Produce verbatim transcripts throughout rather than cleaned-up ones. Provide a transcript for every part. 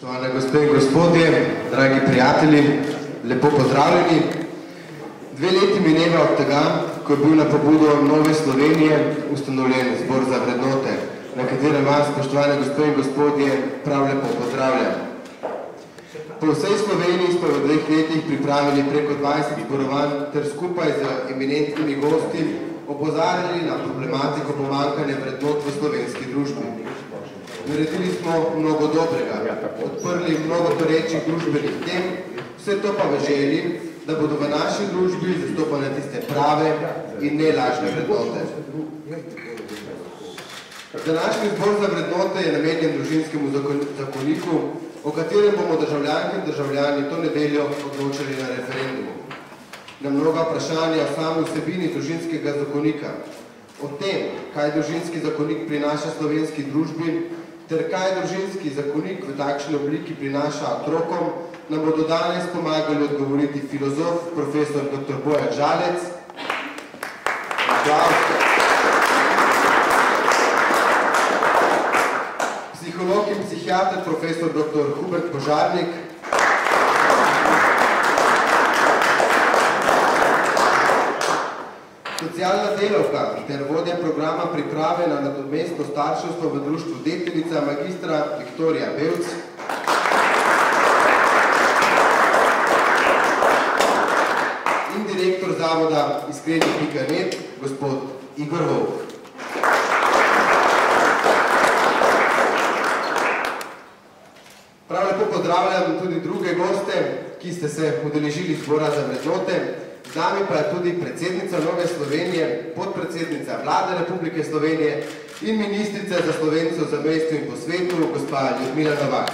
Spoštovane gospe in gospodje, dragi prijatelji, lepo pozdravljeni. Dve leti mineva od tega, ko je bil na pobudo Nove Slovenije ustanovljen Zbor za vrednote, na katerem vas, spoštovane gospe in gospodje, prav lepo pozdravljam. Po vsej Sloveniji smo v dveh letih pripravili preko dvajset zborovanj ter skupaj z eminentnimi gosti opozarjali na problematiko pomanjkanja vrednot v slovenski družbi. Naredili smo mnogo dobrega, odprli mnogo torečih družbenih tem, vse to pa v želji, da bodo v naši družbi zastopane tiste prave in nelažne vrednote. Današnji zbor za vrednote je namenjen družinskemu zakoniku, o katerem bomo državljanke in državljani to nedeljo odločali na referendumu. Na mnoga vprašanja o sami vsebini družinskega zakonika, o tem, kaj družinski zakonik prinaša slovenski družbi, ter kaj družinski zakonik v takšni obliki prinaša otrokom, nam bodo danes pomagali odgovoriti filozof, profesor doktor Bojan Žalec, psiholog in psihiater, profesor doktor Hubert Požarnik, socialna delavka ter vodja programa priprave na nadomestno starševstvo v društvu Deteljica magistra Viktorija Bevc, in direktor zavoda iskreni pika net, gospod Igor Vovk. Prav lepo pozdravljam tudi druge goste, ki ste se udeležili zbora za vrednote. Z nami pa je tudi predsednica Nove Slovenije, podpredsednica Vlade Republike Slovenije in ministrica za Slovence v zamejstvu in po svetu, gospa Ljudmila Novak.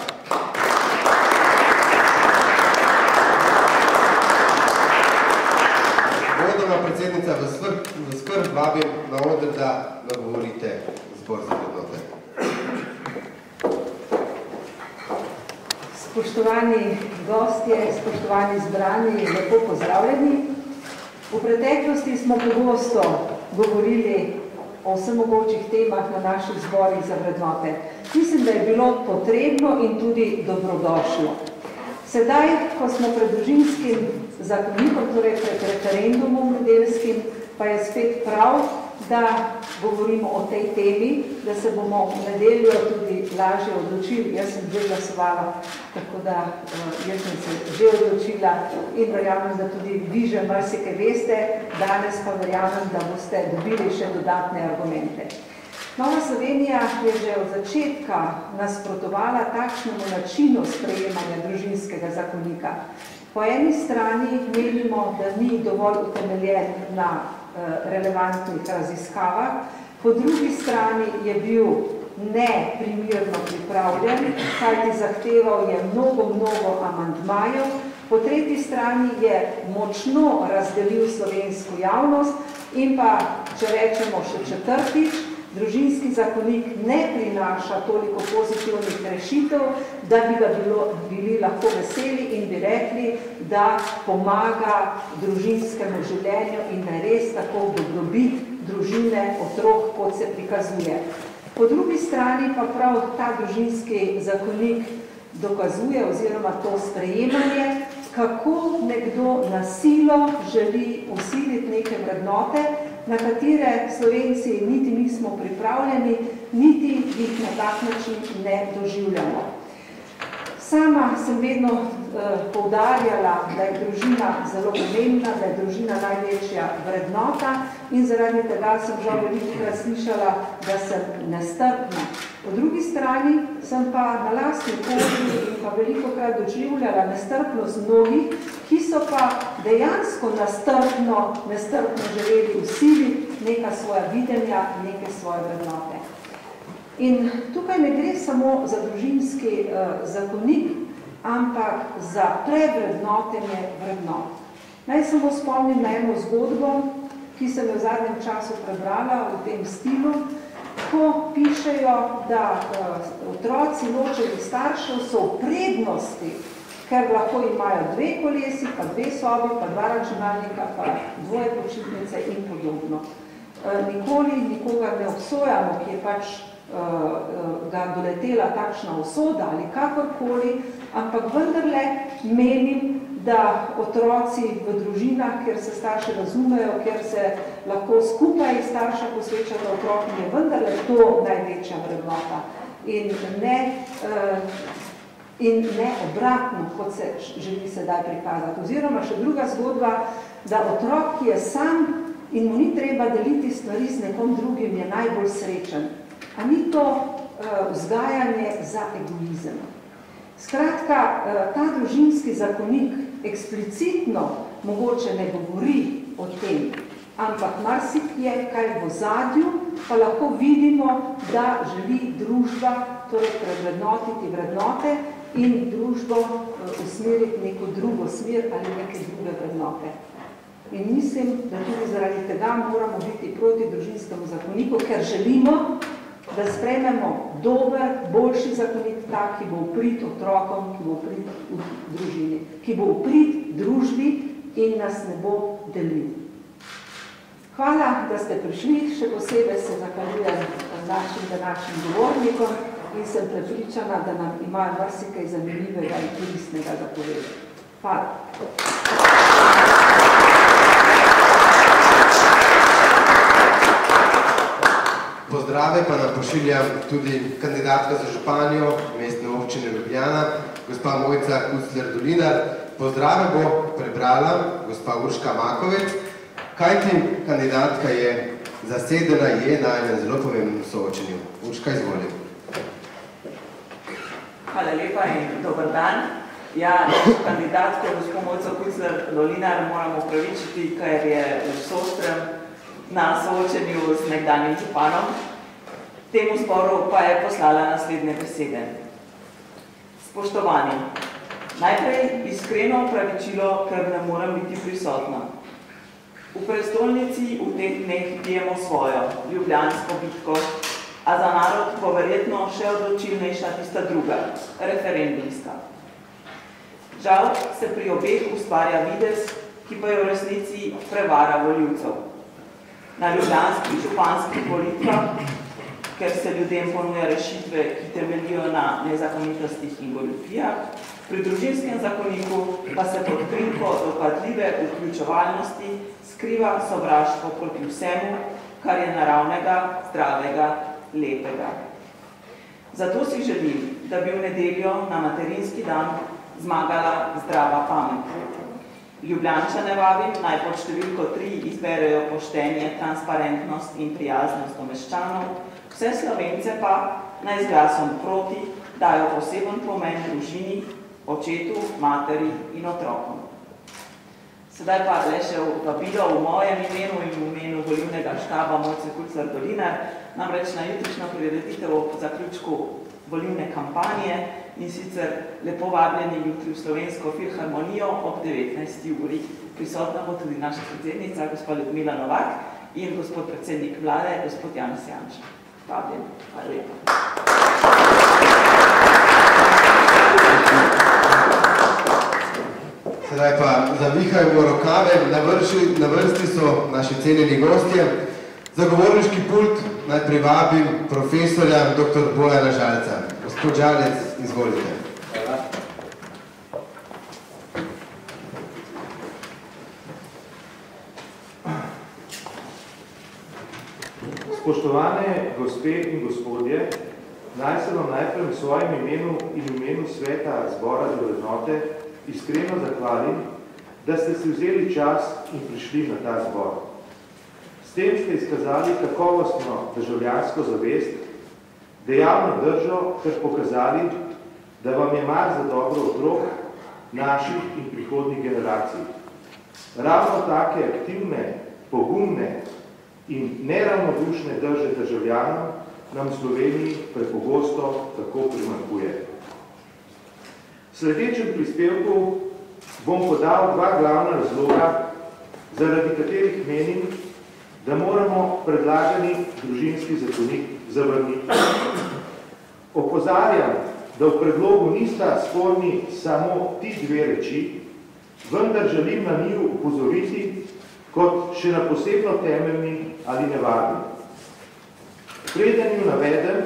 Vodoma predsednica v skrb vabim na oder, da nagovorite zbor za vrednote. Spoštovani gostje, spoštovani zbrani, lepo pozdravljeni. V preteklosti smo pogosto govorili o vsemogočih temah na naših zborih za vrednote. Mislim, da je bilo potrebno in tudi dobrodošlo. Sedaj, ko smo pred družinskim zakonikom, torej pred referendumom nedeljskim, pa je spet prav, da govorimo o tej temi, da se bomo v nedeljo tudi lažje odločili. Jaz sem že glasovala, tako da jaz sem se že odločila in verjamem, da tudi vi že marsikaj veste, danes pa verjamem, da boste dobili še dodatne argumente. Nova Slovenija je že od začetka nasprotovala takšnemu načinu sprejemanja družinskega zakonika. Po eni strani menimo, da ni dovolj utemeljen na relevantnih raziskavah, po drugi strani je bil neprimerno pripravljen, kajti zahteval je mnogo, mnogo amandmajev, po tretji strani je močno razdelil slovensko javnost in pa, če rečemo še četrtič, družinski zakonik ne prinaša toliko pozitivnih rešitev, da bi ga bilo, bili lahko veseli in bi rekli, da pomaga družinskemu življenju in da je res tako dobrobit družine, otrok, kot se prikazuje. Po drugi strani pa prav ta družinski zakonik dokazuje oziroma to sprejemanje, kako nekdo na silo želi vsiliti neke vrednote, na katere Slovenci niti nismo pripravljeni, niti jih na tak način ne doživljamo. Sama sem vedno eh, poudarjala, da je družina zelo pomembna, da je družina največja vrednota in zaradi tega sem žal velikokrat slišala, da sem nestrpna. Po drugi strani sem pa na lastni koži in pa velikokrat doživljala nestrpnost mnogih, ki so pa dejansko nestrpno, nestrpno želeli vsiliti neka svoja videnja, neke svoje vrednote. In tukaj ne gre samo za družinski uh, zakonik, ampak za prevrednotenje vrednot. Naj samo spomnim na eno zgodbo, ki sem jo v zadnjem času prebrala v tem stilu, ko pišejo, da uh, otroci ločenih staršev so v prednosti, ker lahko imajo dve kolesi, pa dve sobi, pa dva računalnika, pa dvoje počitnice in podobno. Uh, nikoli nikoga ne obsojamo, ki je pač ga doletela takšna usoda ali kakorkoli, ampak vendarle menim, da otroci v družinah, kjer se starši razumejo, kjer se lahko skupaj starša posvečata otrokom, je vendarle to največja vrednota. In ne, in ne obratno, kot se želi sedaj prikazati. Oziroma še druga zgodba, da otrok, ki je sam in mu ni treba deliti stvari z nekom drugim, je najbolj srečen. A ni to vzgajanje za egoizem? Skratka, ta družinski zakonik eksplicitno mogoče ne govori o tem, ampak marsikje, kaj v ozadju, pa lahko vidimo, da želi družba torej predvrednotiti vrednote in družbo usmeriti neko drugo smer ali neke druge vrednote. In mislim, da tudi zaradi tega moramo biti proti družinskemu zakoniku, ker želimo, da sprejmemo dober, boljši zakonik, tak, ki bo v prid otrokom, ki bo v prid v družini, ki bo v prid družbi in nas ne bo delil. Hvala, da ste prišli, še posebej se zahvaljujem našim današnjim govornikom in sem prepričana, da nam imajo marsikaj zanimivega in koristnega za povedati. Hvala. Pozdrave pa nam pošiljam tudi kandidatka za županjo mestne občine Ljubljana, gospa Mojca Kucler-Dolinar. Pozdrave bo prebrala gospa Urška Makovec, kajti kandidatka je zasedena je na enem zelo pomembnem soočenju. Urška, izvolim. Hvala lepa in dober dan. Ja, kandidatko gospo Mojco Kucler-Dolinar moramo upravičiti, ker je v Sostrem na soočenju z nekdanjim županom. Temu zboru pa je poslala naslednje besede. Spoštovani, najprej iskreno opravičilo, ker ne moram biti prisotna. V prestolnici v teh dneh pijemo svojo, ljubljansko bitko, a za narod bo verjetno še odločilnejša tista druga, referendumska. Žal se pri obeh ustvarja videz, ki pa je v resnici prevara volivcev. Na ljubljanskih županskih volitvah, ker se ljudem ponuja rešitve, ki temeljijo na nezakonitostih in goljufijah, pri družinskem zakoniku pa se pod krinko dopadljive vključevalnosti skriva sovraštvo proti vsemu, kar je naravnega, zdravega, lepega. Zato si želim, da bi v nedeljo na materinski dan zmagala zdrava pamet. Ljubljančane vabim, naj pod številko tri izberejo poštenje, transparentnost in prijaznost do meščanov, vse Slovence pa naj z glasom proti dajo poseben pomen družini, očetu, materi in otrokom. Sedaj pa le še vabilo v mojem imenu in v imenu volilnega štaba Mojce Kucler-Dolinar, namreč na jutrišnjo prireditev ob zaključku volilne kampanje in sicer lepo vabljeni jutri v Slovensko filharmonijo ob devetnajsti uri. Prisotna bo tudi naša predsednica, gospod Ljudmila Novak in gospod predsednik vlade, gospod Janez Janša. Vabljeni. Hvala lepa. Sedaj pa zavihajmo rokave, na vrsti so naši cenjeni gostje. Za govorniški pult naj privabim profesorja doktor Bojana Žalca. Gospod Žalec, izvolite. Hvala. Spoštovane gospe in gospodje, naj se vam najprej v svojem imenu in v imenu sveta zbora za vrednote iskreno zahvalim, da ste si vzeli čas in prišli na ta zbor. S tem ste izkazali kakovostno državljansko zavest, dejavno držo ter pokazali, da vam je mar za dobro otrok, naših in prihodnjih generacij. Ravno take aktivne, pogumne in neravnodušne drže državljanov nam v Sloveniji prepogosto tako primanjkuje. V sledečem prispevku bom podal dva glavna razloga, zaradi katerih menim, da moramo predlagani družinski zakonik zavrniti. Opozarjam, da v predlogu nista sporni samo ti dve reči, vendar želim na njiju upozoriti kot še na posebno temeljni ali nevarni. Preden ju navedem,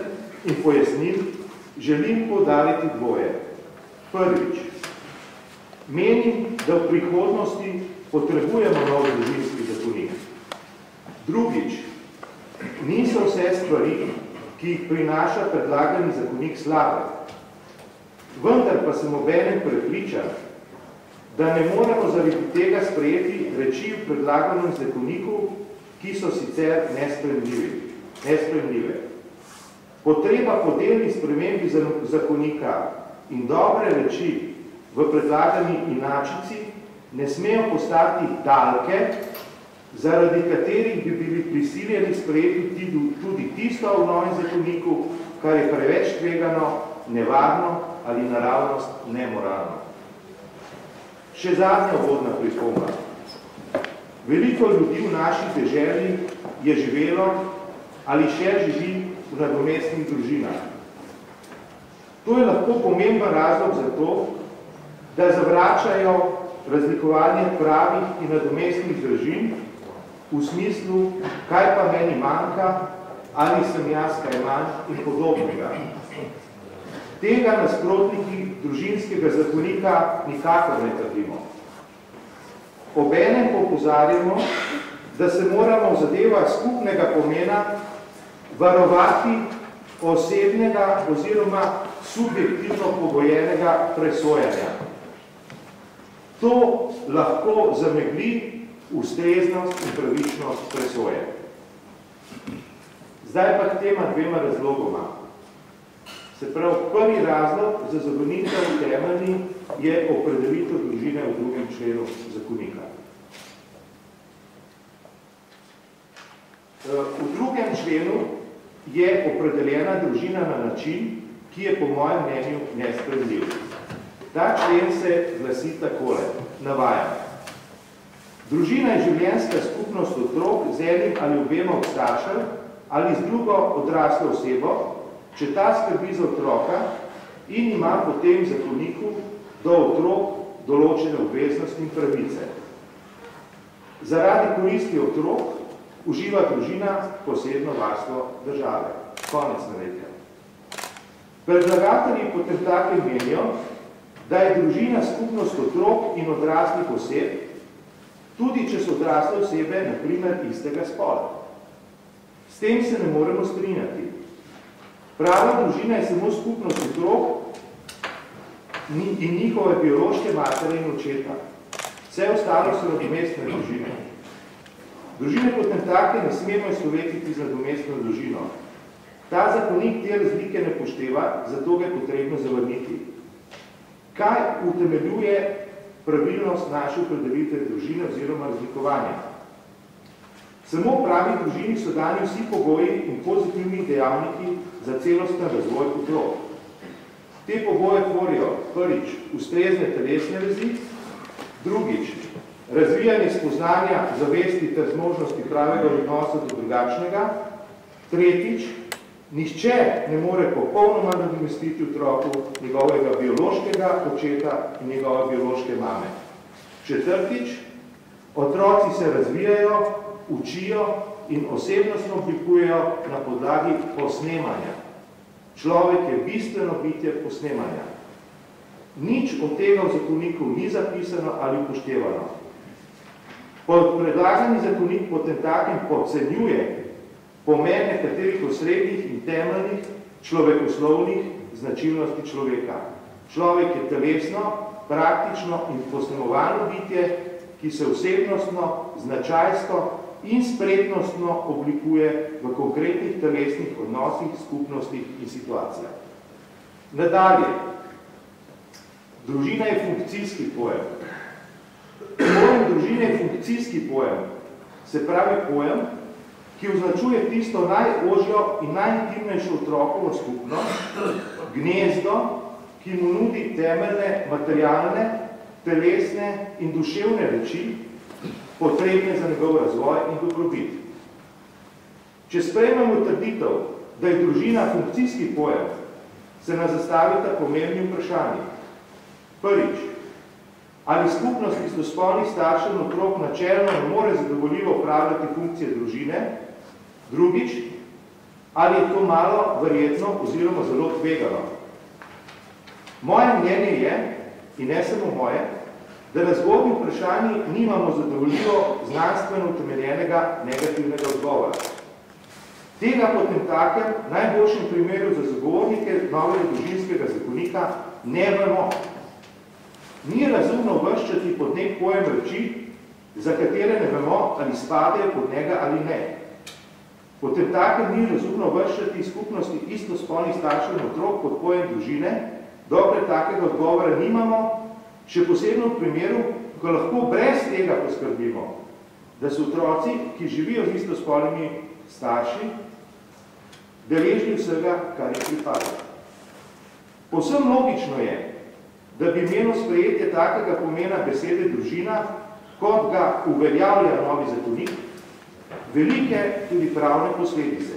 in pojasnil želim poudariti dvoje. Prvič, menim, da v prihodnosti potrebujemo nov družinski zakonik. Drugič, niso vse stvari, ki jih prinaša predlagani zakonik slabe. Vendar pa sem obenem prepričan, da ne moremo zaradi tega sprejeti reči v predlaganem zakoniku, ki so sicer nesprejemljive. Potreba po delni spremembi zakonika in dobre reči v predlagani inačici ne smejo postati dalke, zaradi katerih bi bili prisiljeni sprejeti tudi tisto v novem zakoniku, kar je preveč tvegano, nevarno ali naravnost nemoralno. Še zadnja uvodna pripomba. Veliko ljudi v naši deželi je živelo ali še živi v nadomestnih družinah. To je lahko pomemben razlog za to, da zavračajo razlikovanje pravih in nadomestnih družin v smislu, kaj pa meni manjka, ali sem jaz kaj manj in podobnega. Tega nasprotniki družinskega zakonika nikakor ne trdimo. Obenem opozarjamo, da se moramo v zadevah skupnega pomena varovati osebnega oziroma subjektivno pogojenega presojanja. To lahko zamegli ustreznost in pravičnost presoje. Zdaj pa k tema dvema razlogoma. Se pravi, prvi razlog za zavrnitev temeljni je opredelitev družine v drugem členu zakonika. V drugem členu je opredeljena družina na način, ki je po mojem mnenju nesprejemljiv. Ta člen se glasi takole, navajam. Družina je življenjska skupnost otrok z enim ali obema od staršev ali z drugo odraslo osebo, če ta skrbi za otroka in ima po tem zakoniku do otrok določene obveznosti in pravice. Zaradi koristi otrok uživa družina posebno varstvo države. Konec navedka. Predlagatelji potem take menijo, da je družina skupnost otrok in odraslih oseb, tudi če so odrasle osebe, na primer, istega spola. S tem se ne moremo strinjati. Prava družina je samo skupnost otrok in njihove biološke matere in očeta. Vse ostalo so nadomestne družine. Družine potem take ne smemo izpovetiti z nadomestno družino. Ta zakonik te razlike ne pošteva, zato ga je potrebno zavrniti. Kaj utemeljuje pravilnost naše opredelitve družine oziroma razlikovanja? Samo v pravi družini so dani vsi pogoji in pozitivni dejavniki za celosten razvoj otrok. Te pogoje tvorijo prvič ustrezne telesne vezi, drugič razvijanje spoznanja, zavesti ter zmožnosti pravega odnosa do drugačnega, tretjič nihče ne more popolnoma nadomestiti otroku njegovega biološkega očeta in njegove biološke mame. Četrtič, otroci se razvijajo, učijo in osebnostno oblikujejo na podlagi posnemanja. Človek je bistveno bitje posnemanja. Nič od tega v zakoniku ni zapisano ali upoštevano. Predlagani zakonik potem takim podcenjuje pomen nekaterih osrednjih in temeljnih človekoslovnih značilnosti človeka. Človek je telesno, praktično in posnemovalno bitje, ki se osebnostno, značajsko in spretnostno oblikuje v konkretnih telesnih odnosih, skupnostih in situacijah. Nadalje, družina je funkcijski pojem. Pojem družine je funkcijski pojem, se pravi pojem, ki označuje tisto najožjo in najintimnejšo otrokovo skupnost, gnezdo, ki mu nudi temeljne, materialne, telesne in duševne reči, potrebne za njegov razvoj in dobrobit. Če sprejmemo trditev, da je družina funkcijski pojem, se nas zastavita pomembni vprašanji. Prvič, ali skupnost istospolnih staršev in otrok načelno ne more zadovoljivo upravljati funkcije družine? Drugič, ali je to malo verjetno oziroma zelo tvegano. Moje mnenje je, in ne samo moje, da na zgodnji vprašanji nimamo zadovoljivo znanstveno utemeljenega negativnega odgovora. Tega potem takem najboljšem primeru za zagovornike novega družinskega zakonika ne vemo. Ni razumno uvrščati pod nek pojem reči, za katere ne vemo, ali spadajo pod njega ali ne. Potem takem ni razumno uvrščati skupnosti istospolnih staršev in otrok pod pojem družine, dokler takega odgovora nimamo, še posebno v primeru, ko lahko brez tega poskrbimo, da so otroci, ki živijo z istospolnimi starši, deležni vsega, kar jih pripada. Povsem logično je, da bi imelo sprejetje takega pomena besede družina, kot ga uveljavlja novi zakonik, velike tudi pravne posledice.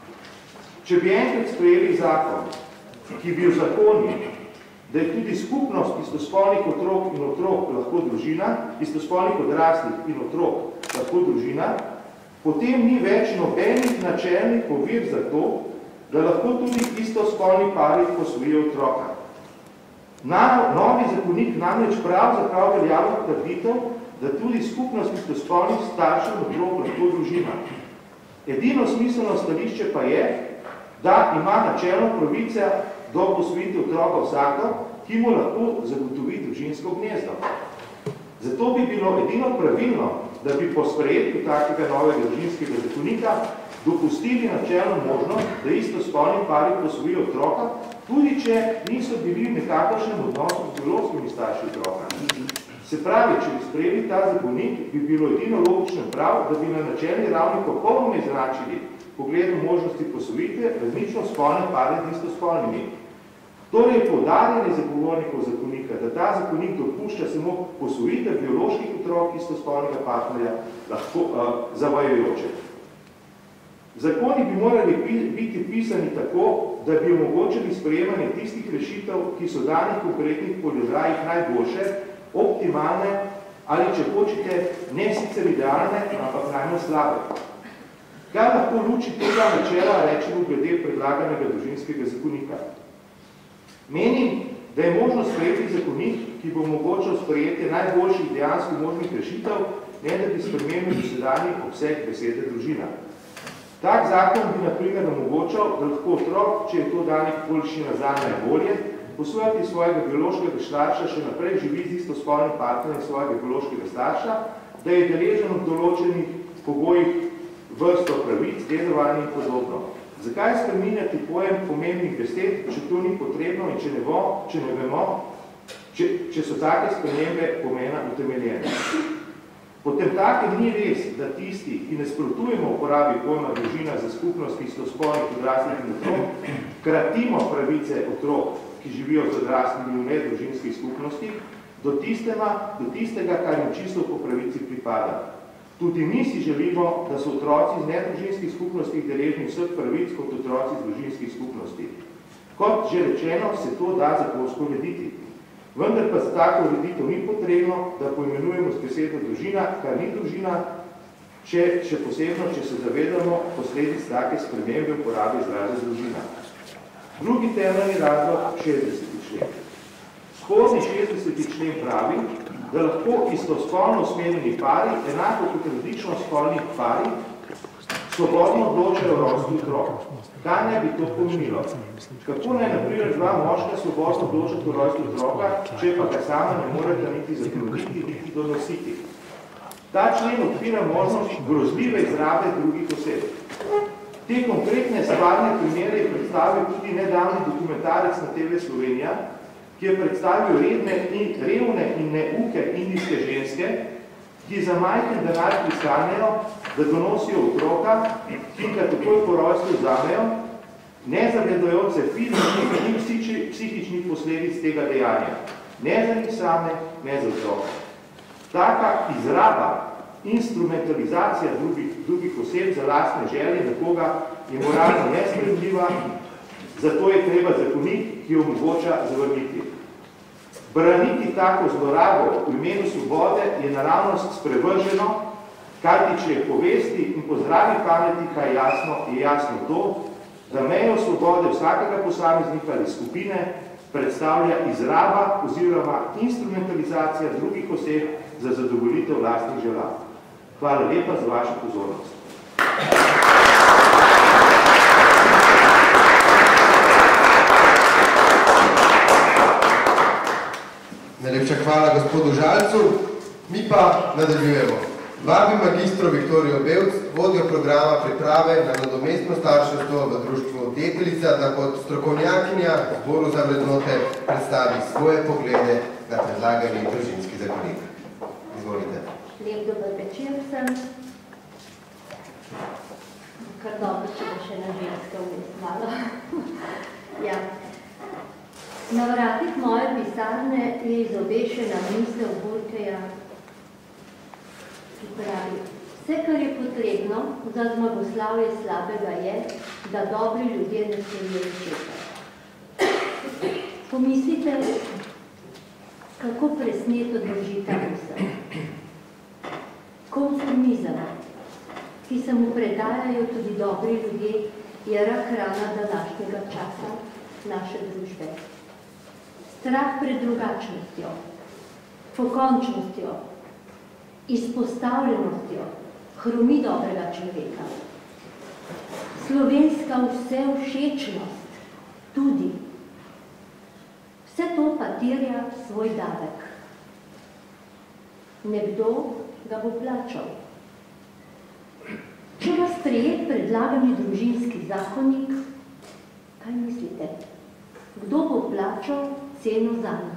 Če bi enkrat sprejeli zakon, ki bi uzakonil, da je tudi skupnost istospolnih otrok in otrok lahko družina, istospolnih odraslih in otrok lahko družina, potem ni več nobenih načelnih ovir za to, da lahko tudi istospolni pari posvojijo otroka. Novi zakonik namreč pravzaprav veljavno trditev, da tudi skupnost istospolnih staršev in otrok lahko družina. Edino smiselno stališče pa je, da ima načelno pravice do posvojitve otroka vsako, ki mu lahko zagotovi družinsko gnezdo. Zato bi bilo edino pravilno, da bi po sprejetju takega novega družinskega zakonika dopustili načelno možnost, da istospolni pari posvojijo otroka, tudi če niso bili v nekakšnem odnosu z biološkimi starši otroka. Se pravi, če bi sprejeli ta zakonik, bi bilo edino logično prav, da bi na načelni ravni popolnoma izenačili pogledu možnosti posvojitve različno spolne pare z istospolnimi. Torej, poudarjanje zagovornikov zakonika, da ta zakonik dopušča samo posvojitev bioloških otrok istospolnega partnerja, lahko uh, zavajajoče. Zakoni bi morali biti pisani tako, da bi omogočili sprejemanje tistih rešitev, ki so danih konkretnih položajih najboljše, optimalne ali, če hočete, ne sicer idealne, ampak najmanj slabe. Kaj lahko luči tega načela rečemo glede predlaganega družinskega zakonika? Menim, da je možno sprejeti zakonik, ki bo omogočal sprejetje najboljših dejansko možnih rešitev, ne da bi spremenil dosedanji obseg besede družina. Tak zakon bi na primer omogočal, da lahko otrok, če je to danih okoliščina zanj najbolje, posvojati svojega biološkega starša še naprej živi z istospolnim partnerjem svojega biološkega starša, da je deležen v določenih pogojih vrsto pravic, dedovanja in podobno. Zakaj spreminjati pojem pomembnih besed, če to ni potrebno in če ne, vo, če ne vemo, če, če so take spremembe pomena utemeljene? Potem takem ni res, da tisti, ki nasprotujemo uporabi pojma družina za skupnost istospolnih odraslih in otrok, kratimo pravice otrok, ki živijo z odraslimi v nedružinskih skupnostih, do, tistema, do tistega, kar jim čisto po pravici pripada. Tudi mi si želimo, da so otroci z nedružinskih skupnostih deležni vseh pravic kot otroci z družinskih skupnosti. Kot že rečeno, se to da zakonsko urediti. Vendar pa za tako ureditev ni potrebno, da poimenujemo z besedo družina, kar ni družina, če, še posebno, če se zavedamo posledic take spremembe uporabe izraza družina. Drugi temeljni razlog, šestdeseti člen. Spodnji šestdeseti člen pravi, da lahko istospolno usmerjeni pari, enako kot različno spolnih pari, svobodno odločajo o rojstvu otrok. Kaj naj bi to pomenilo? Kako naj, na primer, dva moška svobodno odločati o rojstvu otroka, če pa ga sama ne morete niti zakonoditi, niti donositi? Ta člen odpira možnost grozljive izrabe drugih oseb. Te konkretne stvarne primere je predstavil tudi nedavni dokumentarec na T V Slovenija, ki je predstavil redne in revne in neuke indijske ženske, ki za majhen denar pristanejo, da donosijo otroka, ki ga takoj po rojstvu vzamejo, ne zavedajoč se fizičnih in psihičnih posledic tega dejanja. Ne za njih same, ne za otroka. Taka izraba, instrumentalizacija drugih, drugih oseb za lastne želje nekoga je moralno nesprejemljiva, zato je treba zakonik, ki jo omogoča zavrniti. Braniti tako zlorabo v imenu svobode je naravnost sprevrženo, kajti če je povesti in po zdravi pameti kaj jasno, je jasno to, da mejo svobode vsakega posameznika ali skupine predstavlja izraba oziroma instrumentalizacija drugih oseb za zadovoljitev lastnih želja. Hvala lepa za vašo pozornost. Najlepša hvala gospodu Žalcu. Mi pa nadaljujemo. Vabim magistro Viktorijo Bevc, vodjo programa priprave na nadomestno starševstvo v društvu Deteljica, da kot strokovnjakinja Zboru za vrednote predstavi svoje poglede na predlagani družinski zakonik. Izvolite. Lep dober večer sem. Kar dobro, če bo še na ženska vmes malo. Ja. Na vratih moje pisarne je izobešena misel Burkeja, ki pravi, vse, kar je potrebno za zmagoslavje slabega je, da dobri ljudje ne storijo ničesar. Pomislite, kako presneto drži ta misel. Konformizem, ki se mu predajajo tudi dobri ljudje, je rak rana današnjega časa naše družbe. Strah pred drugačnostjo, pokončnostjo, izpostavljenostjo hromi dobrega človeka. Slovenska vsevšečnost tudi. Vse to pa terja svoj davek. Nekdo ga bo plačal. Če bo sprejet predlagani družinski zakonik, kaj mislite? Kdo bo plačal ceno zanj?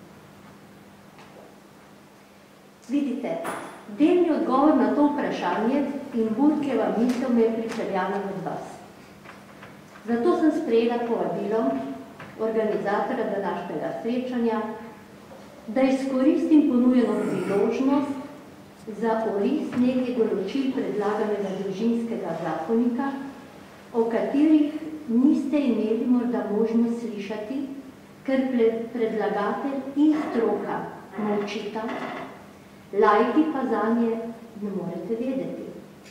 Vidite, delni odgovor na to vprašanje in Burkeva misel me je pripeljala med vas. Zato sem sprejela povabilo organizatora današnjega srečanja, da izkoristim ponujeno priložnost za oris nekaj določil predlaganega družinskega zakonika, o katerih niste imeli morda možnost slišati, ker predlagatelj in stroka molčita, laiki pa zanje ne morete vedeti.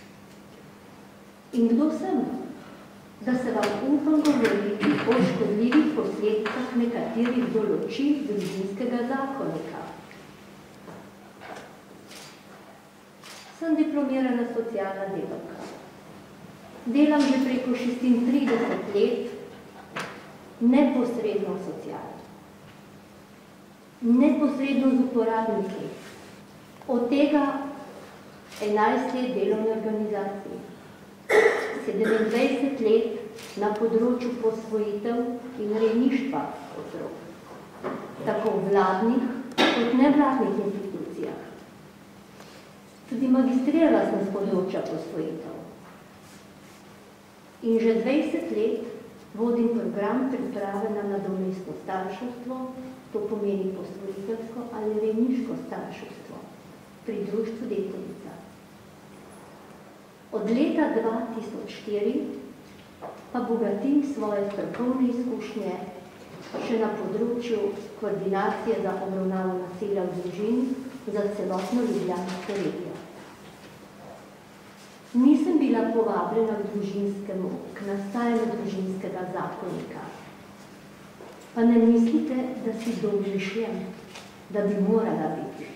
In kdo sem, da se vam upam govoriti o škodljivih posledicah nekaterih določil družinskega zakonika? Sem diplomirana socialna delavka. Delam že preko šestintrideset let neposredno socialno. Neposredno z uporabniki. Od tega enajst let delovne organizacije. sedemindvajset let na področju posvojitev in rejništva otrok. Tako v vladnih kot nevladnih institucijah. Tudi magistrirala sem z področja posvojitev. In že dvajset let vodim program priprave na nadomestno starševstvo, to pomeni posvojiteljsko ali rejniško starševstvo, pri društvu Deteljica. Od leta dva tisoč štiri pa bogatim svoje strokovne izkušnje še na področju koordinacije za obravnavo nasilja v družini za celotno ljubljansko regijo. Nisem bila povabljena k družinskemu, k nastajanju družinskega zakonika. Pa ne mislite, da si domišljam, da bi morala biti.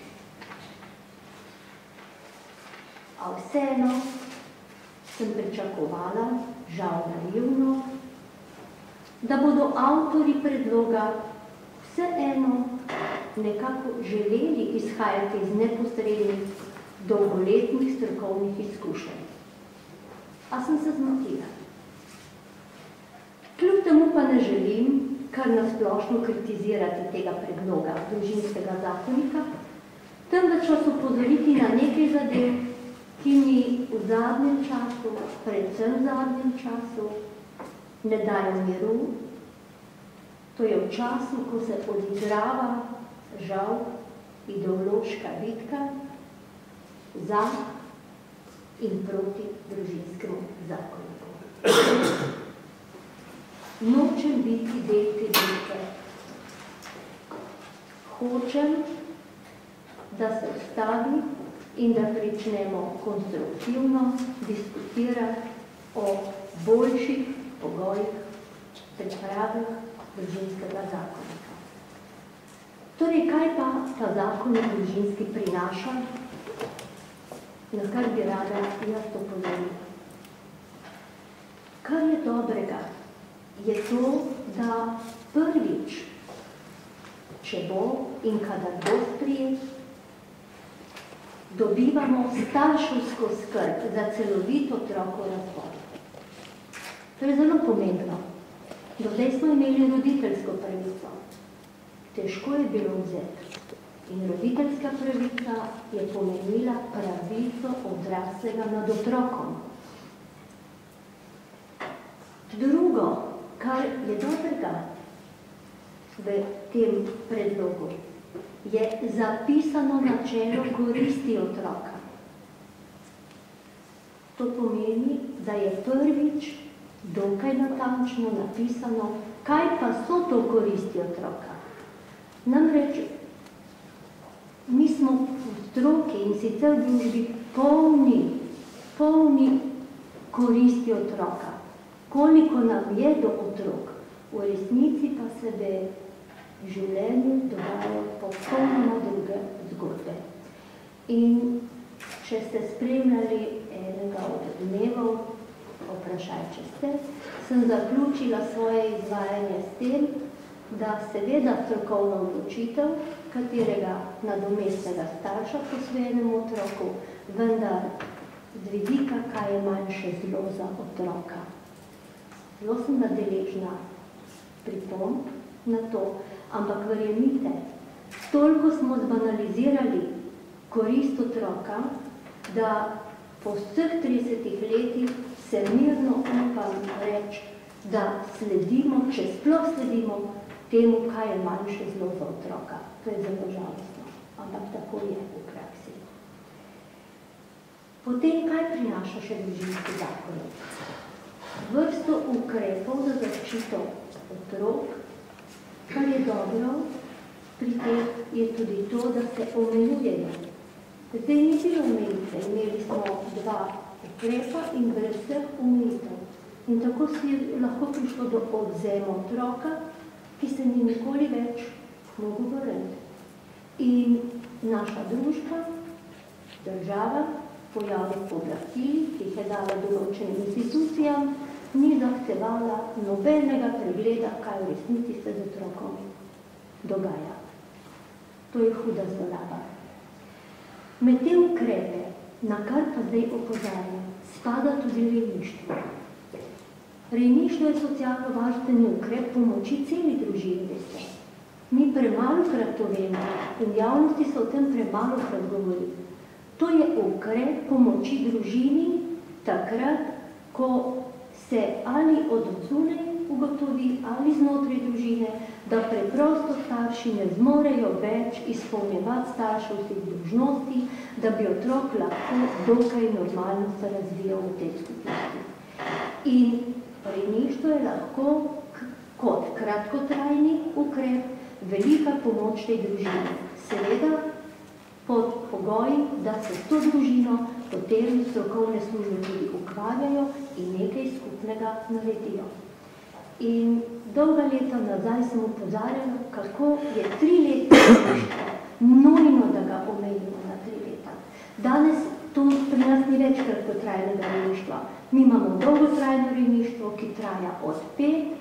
A vseeno sem pričakovala, žal naivno, da bodo avtorji predloga vseeno nekako želeli izhajati iz neposrednih, dolgoletnih strokovnih izkušenj. A sem se zmotila. Kljub temu pa ne želim kar nasplošno kritizirati tega predloga družinskega zakonika, temveč vas opozoriti na nekaj zadev, ki mi v zadnjem času, predvsem v zadnjem času, ne dajo miru. To je v času, ko se odigrava, žal, ideološka bitka za in proti družinskemu zakoniku. Nočem biti del te bitke. Hočem, da se ustavi in da pričnemo konstruktivno diskutirati o boljših pogojih, pripravah družinskega zakonika. Torej, kaj pa ta zakonik družinski prinaša, na kar bi rada jaz opozorila? Kar je dobrega, je to, da prvič, če bo in kadar bo sprejet, dobivamo starševsko skrb za celovit otrokov razvoj. To je zelo pomembno. Do zdaj smo imeli roditeljsko pravico. Težko je bilo vzeti. In roditeljska pravica je pomenila pravico odraslega nad otrokom. Drugo, kar je dobrega v tem predlogu, je zapisano načelo koristi otroka. To pomeni, da je prvič dokaj natančno napisano, kaj pa so to koristi otroka. Namreč, mi smo v stroki in sicer v družbi polni, polni koristi otroka. Koliko nam je do otrok, v resnici pa se v življenju dogajajo popolnoma druge zgodbe. In če ste spremljali enega od dnevov, vprašaj, če ste, sem zaključila svoje izvajanje s tem, da seveda strokovno odločitev, katerega nadomestnega starša posvojenemu otroku, vendar z vidika, kaj je manjše zlo za otroka. Zelo sem nadeležna pripomb na to, ampak verjemite, toliko smo zbanalizirali korist otroka, da po vseh tridesetih letih se mirno upam reči, da sledimo, če sploh sledimo temu, kaj je manjše zlo za otroka. To je zelo žalostno, ampak tako je v praksi. Potem, kaj prinaša še družinski zakonik? Vrsto ukrepov za zaščito otrok, kar je dobro, pri teh je tudi to, da se omejujejo. Zdaj ni bilo omejitve, imeli smo dva ukrepa in brez vseh omejitev. In tako si je lahko prišlo do odvzema otroka, ki se ni nikoli več mogel vrniti. In naša družba, država, po javnih pooblastilih, ki jih je dala določenim institucijam, ni zahtevala nobenega pregleda, kaj v resnici se z otrokom dogaja. To je huda zloraba. Med te ukrepe, na kar pa zdaj opozarjam, spada tudi rejništvo. Rejništvo je socialno-varstveni ukrep pomoči celi družini, veste. Mi premalokrat to vemo in javnosti so o tem premalokrat govorili. To je ukrep pomoči družini takrat, ko se ali od odzune ugotovi ali znotraj družine, da preprosto starši ne zmorejo več izpolnjevati starševskih dolžnosti, da bi otrok lahko dokaj normalno se razvijal v tej skupnosti. In rejništvo je lahko kot kratkotrajni ukrep velika pomoč tej družini. Seveda pod pogoji, da se s to družino potem strokovne službe tudi ukvarjajo in nekaj skupnega naredijo. In dolga leta nazaj sem opozarjala, kako je tri leta rejništvo nujno, da ga omejimo na tri leta. Danes to pri nas ni več kratkotrajnega rejništva. Mi imamo dolgotrajno rejništvo, ki traja od pet,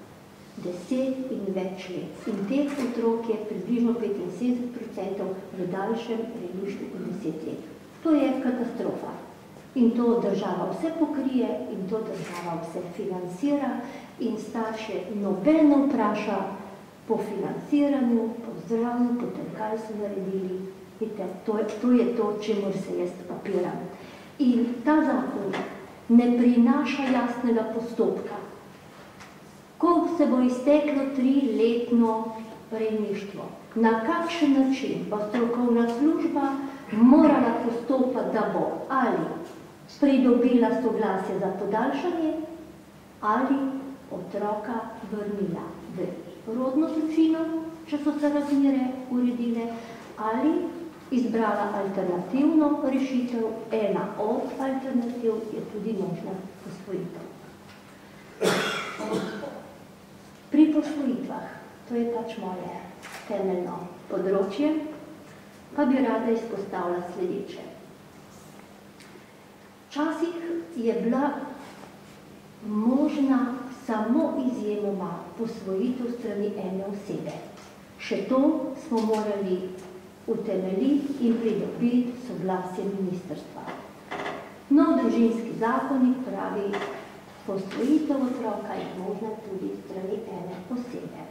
deset in več let. In teh otrok je približno petinsedemdeset procentov v daljšem rejništvu od deset let. To je katastrofa. In to država vse pokrije in to država vse financira in starše nobeno vpraša po financiranju, po zdravju, po tem, kaj so naredili. Vidite, to, to je to, čemur se jaz opiram. In ta zakon ne prinaša jasnega postopka. Ko se bo izteklo triletno rejništvo, na kakšen način bo strokovna služba morala postopati, da bo ali pridobila soglasje za podaljšanje ali otroka vrnila v rodno družino, če so se razmere uredile, ali izbrala alternativno rešitev. Ena od alternativ je tudi možna posvojitev. Pri posvojitvah, to je pač moje temeljno področje, pa bi rada izpostavila sledeče. Včasih je bila možna samo izjemoma posvojitev strani ene osebe. Še to smo morali utemeljiti in pridobiti soglasje ministrstva. Nov družinski zakonik pravi, posvojitev otroka je možna tudi strani ene osebe.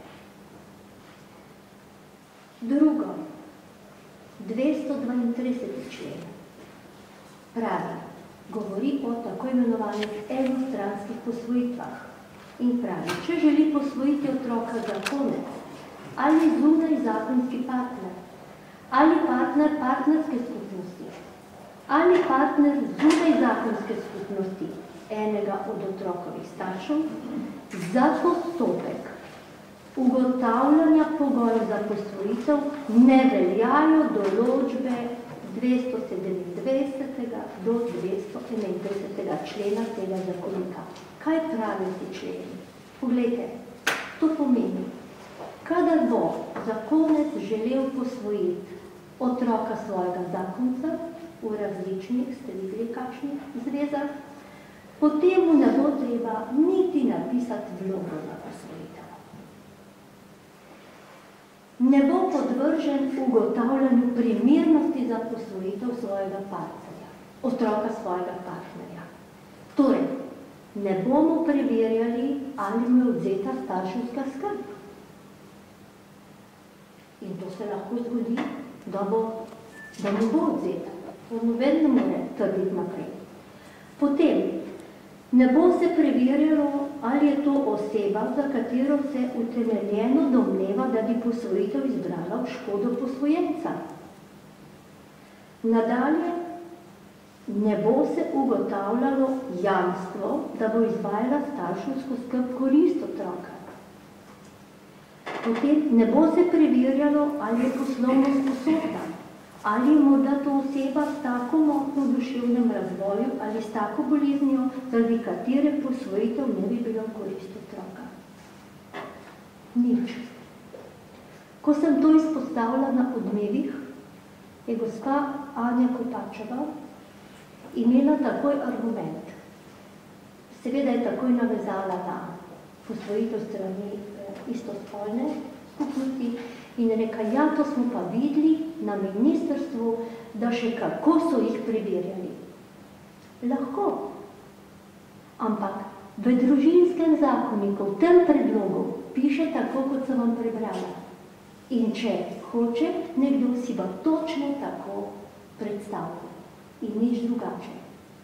Drugo, dvesto dvaintrideseti člen pravi, govori o tako imenovanih enostranskih posvojitvah in pravi, če želi posvojiti otroka zakonec ali zunaj zakonski partner, ali partner partnerske skupnosti, ali partner zunaj zakonske skupnosti enega od otrokovih staršev, za postopek ugotavljanja pogojev za posvojitev ne veljajo določbe dvesto sedemindvajsetega do dvesto enaindvajsetega člena tega zakonika. Kaj pravi ti členi? Poglejte, to pomeni, kadar bo zakonec želel posvojiti otroka svojega zakonca v različnih, ste videli kakšnih zvezah, potem mu ne bo treba niti napisati vlogo za posvojitev. Ne bo podvržen ugotavljanju primernosti za posvojitev svojega partnerja, otroka svojega partnerja. Torej, ne bomo preverjali, ali mu je odzeta starševska skrb. In to se lahko zgodi, da bo, da mu bo odzeta. To noben ne more trditi naprej. Potem, ne bo se preverjalo, ali je to oseba, za katero se utemeljeno domneva, da bi posvojitev izbrala v škodo posvojenca. Nadalje, ne bo se ugotavljalo jamstvo, da bo izvajala starševsko skrb korist otroka. Potem ne bo se preverjalo, ali je poslovno sposobna, ali morda to oseba s tako motno v duševnem razvoju ali s tako boleznijo, zaradi katere posvojitev ne bi bila v korist otroka. Nič. Ko sem to izpostavila na Odmevih, je gospa Anja Kopačeva imela takoj argument. Seveda je takoj navezala na posvojitev strani istospolne skupnosti in reka, ja, to smo pa videli na ministrstvu, da še kako so jih preverjali. Lahko. Ampak v družinskem zakoniku, v tem predlogu, piše tako, kot sem vam prebrala. In če hoče, nekdo si bo točno tako predstavljal. In nič drugače.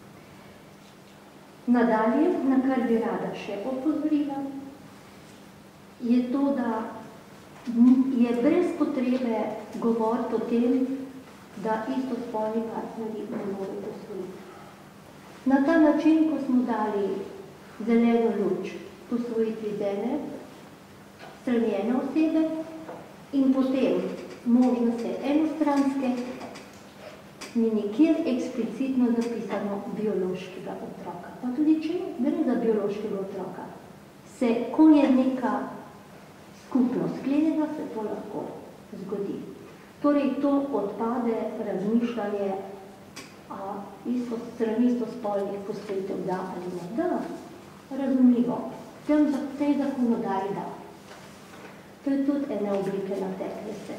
Nadalje, na kar bi rada še opozorila, je to, da je brez potrebe govoriti o tem, da istospolni partnerji ne morejo posvojiti. Na ta način, ko smo dali zeleno luč posvojitvi z ene, strani ene osebe in potem možnosti enostranske, ni nikjer eksplicitno zapisano biološkega otroka. Pa tudi če gre za biološkega otroka, se, ko je neka skupno sklenjena, se to lahko zgodi. Torej, to odpade razmišljanje a, isto, strani istospolnih posvojitev da ali ne da. Razumljivo. V tej zakonodaji da. To je tudi ene oblike natekle.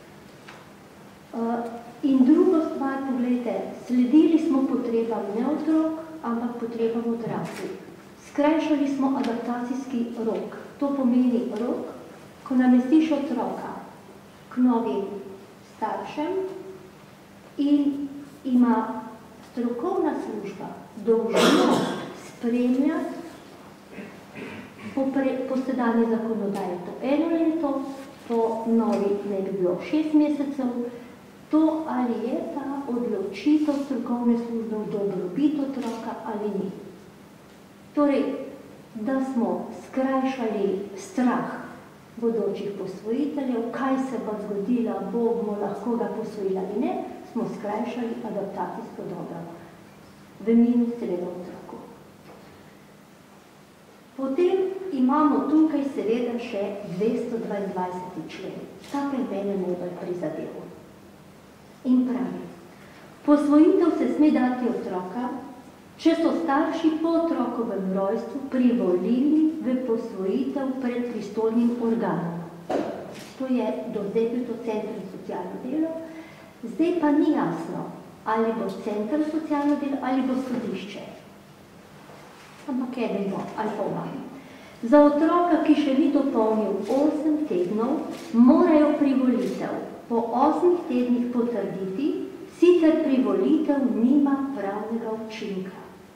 Uh, in drugo stvar, pogledajte, sledili smo potrebam ne otrok, ampak potrebam odraslih. Skrajšali smo adaptacijski rok. To pomeni rok, ko namestiš otroka k novim staršem in ima strokovna služba dolžino spremljati po, pre, po sedanji zakonodaji to eno leto, po novi ne bi bilo šest mesecev, to ali je ta odločitev strokovne službe v dobrobit otroka ali ni. Torej, da smo skrajšali strah bodočih posvojiteljev, kaj se bo zgodilo, bomo lahko ga posvojili ali ne, smo skrajšali adaptacijsko dobo. V minus seveda otroku. Potem imamo tukaj seveda še dvesto dvaindvajseti člen. Ta pa je mene najbolj prizadel. In pravi, posvojitev se sme dati otroka, če so starši po otrokovem rojstvu privolili v posvojitev pred pristojnim organom. To je do zdaj bil to center socialno delo, zdaj pa ni jasno, ali bo center socialno delo, ali bo sodišče. Ampak eden bo, ali pa oba. Za otroka, ki še ni dopolnil osem tednov, morajo privolitev po osmih tednih potrditi, sicer privolitev nima pravnega učinka.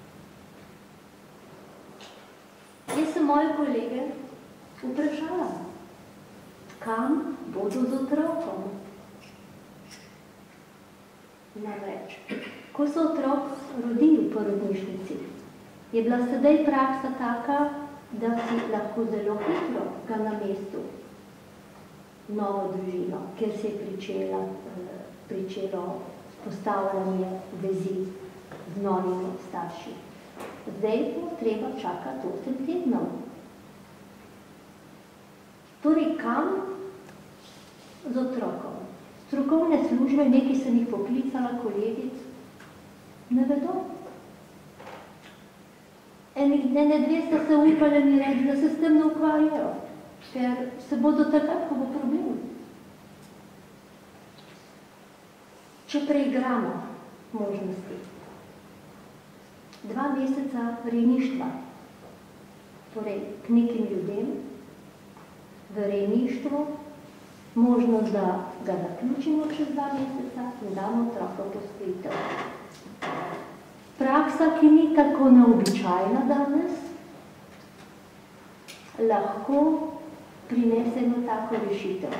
Jaz sem moje kolege vprašala, kam bodo z otrokom. Namreč, ko so otrok rodili v porodnišnici, je bila sedaj praksa taka, da si lahko zelo hitro ga na mestu novo družino, kjer se je pričela, pričelo postavljanje vezi z novimi starši. Zdaj bo treba čakati osem tednov. Torej, kam z otrokom? Strokovne službe, nekaj sem jih poklicala kolegic, ne vedo. Ene dve sta se upale mi reči, da se s tem ne ukvarjajo, ker se bodo takrat, ko bo problem. Če preigramo možnosti, dva meseca rejništva, torej k nekim ljudem, v rejništvu, možnost, da ga zaključimo čez dva meseca in damo otroka v posvojitev. Praksa, ki ni tako neobičajna danes, lahko prinese eno tako rešitev.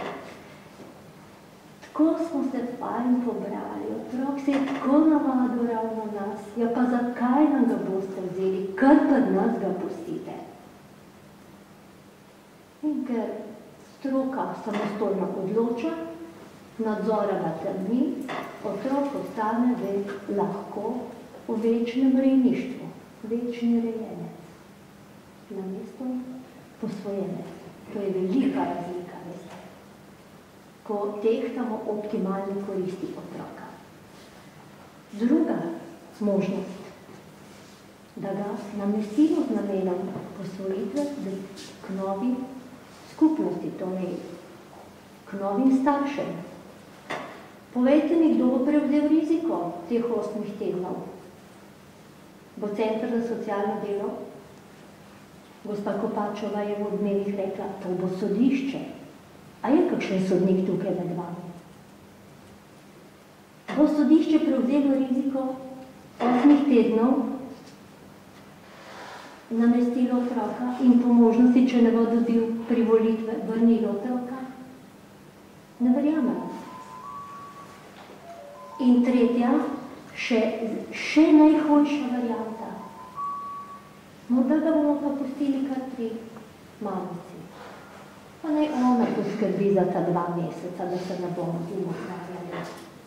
Tako smo se fajn pobrali, otrok se je tako navadil ravno nas, ja pa zakaj nam ga boste vzeli, kar pa nas ga pustite. In ker stroka samostojno odloča, nadzora na tem ni, otrok ostane lahko v večnem rejništvu, večni rejenec, namesto posvojenec. To je velika razlika, veste, ko tehtamo optimalne koristi otroka. Druga možnost, da ga namestimo z namenom posvojitve k novi skupnosti, torej k novim staršem. Povejte mi, kdo bo prevzel riziko teh osmih tednov? Bo center za socialno delo? Gospa Kopačova je v odmevih rekla, to bo sodišče. A je kakšen sodnik tukaj med vami? Bo sodišče prevzelo riziko osmih tednov, namestilo otroka in po možnosti, če ne bo dobil privolitve, vrnilo otroka? Ne verjamem. In tretja, še, še najhujša varianta. Morda ga bomo pa pustili kar pri mamici. Pa naj ona poskrbi za ta dva meseca, da se ne bomo z njim ukvarjali.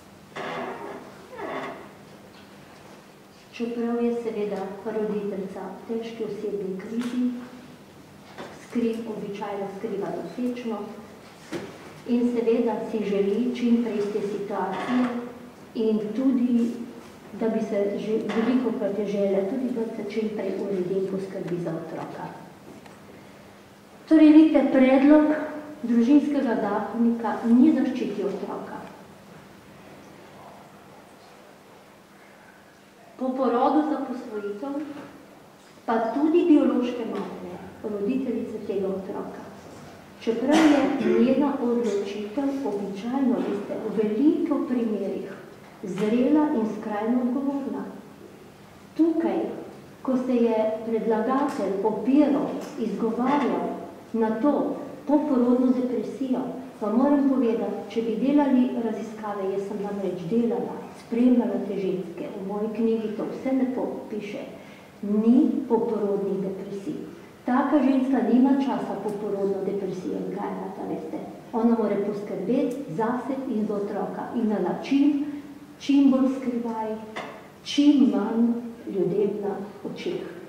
Čeprav je seveda roditeljica v težki osebni krizi, skriv, običajno skriva nosečnost in seveda si želi čim prej iz te situacije in tudi, da bi se veliko krat je želja, tudi da se čim prej uredi in poskrbi za otroka. Torej, vidite, predlog družinskega zakonika ni zaščitil otroka. Po porodu za posvojitev pa tudi biološke matere, roditeljice tega otroka. Čeprav je njena odločitev običajno, veste, v veliko primerih zrela in skrajno odgovorna. Tukaj, ko se je predlagatelj opiral, izgovarjal na to poporodno depresijo, pa moram povedati, če bi delali raziskave, jaz sem namreč delala, spremljala te ženske, v moji knjigi to vse lepo piše, ni poporodnih depresij. Taka ženska nima časa poporodno depresijo gajnata, veste. Ona mora poskrbeti zase in za otroka in na način, čim bolj skrivaj, čim manj ljudem na očeh.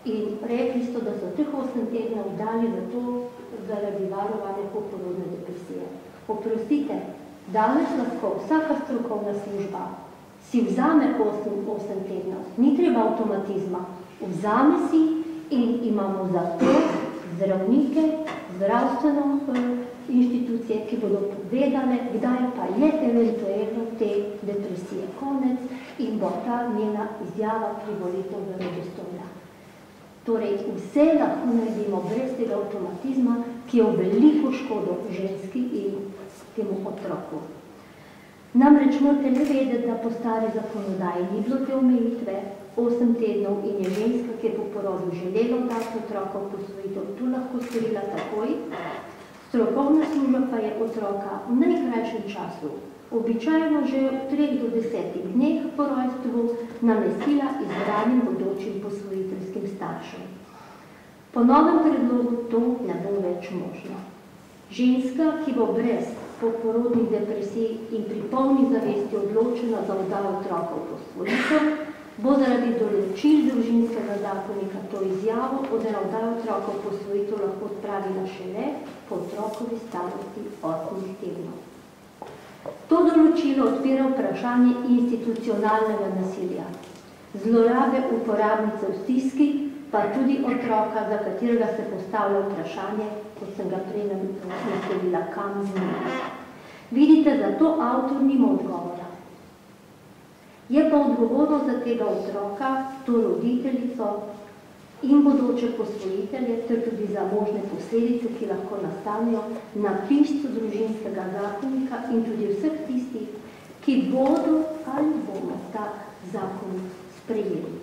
In rekli so, da so teh osem tednov dali za to, zaradi varovanja poporodne depresije. Oprostite, danes lahko vsaka strokovna služba si vzame osem tednov, ni treba avtomatizma, vzame si in imamo za to zdravnike, zdravstveno inštitucije, ki bodo povedale, kdaj pa je eventualno te depresije konec in bo ta njena izjava privolitev verodostojna. Torej, vse lahko naredimo brez tega avtomatizma, ki je v veliko škodo ženski in temu otroku. Namreč morate le vedeti, da po stari zakonodaji ni bilo te omejitve, osem tednov in je ženska, ki je po porodu želela dati otroka v posvojitev, to lahko storila takoj. Strokovna služba pa je otroka v najkrajšem času, običajno že v treh do desetih dneh po rojstvu, namestila izbranim bodočim posvojiteljskim staršem. Po novem predlogu to ne bo več možno. Ženska, ki bo brez poporodnih depresij in pri polni zavesti odločena za oddajo otroka v posvojitev, bo zaradi določil družinskega zakonika to izjavo o oddajo otroka v posvojitev lahko odpravila šele po otrokovi starosti osmih tednov. To določilo odpira vprašanje institucionalnega nasilja, zlorabe uporabnice v stiski, pa tudi otroka, za katerega se postavlja vprašanje, kot sem ga prej naslovila, kam z njim. Vidite, za to avtor nima odgovora. Je pa odgovornost za tega otroka, to roditeljico in bodoče posvojitelje, ter tudi za možne posledice, ki lahko nastanejo na piscu družinskega zakonika in tudi vseh tistih, ki bodo ali bomo tak zakonik sprejeli.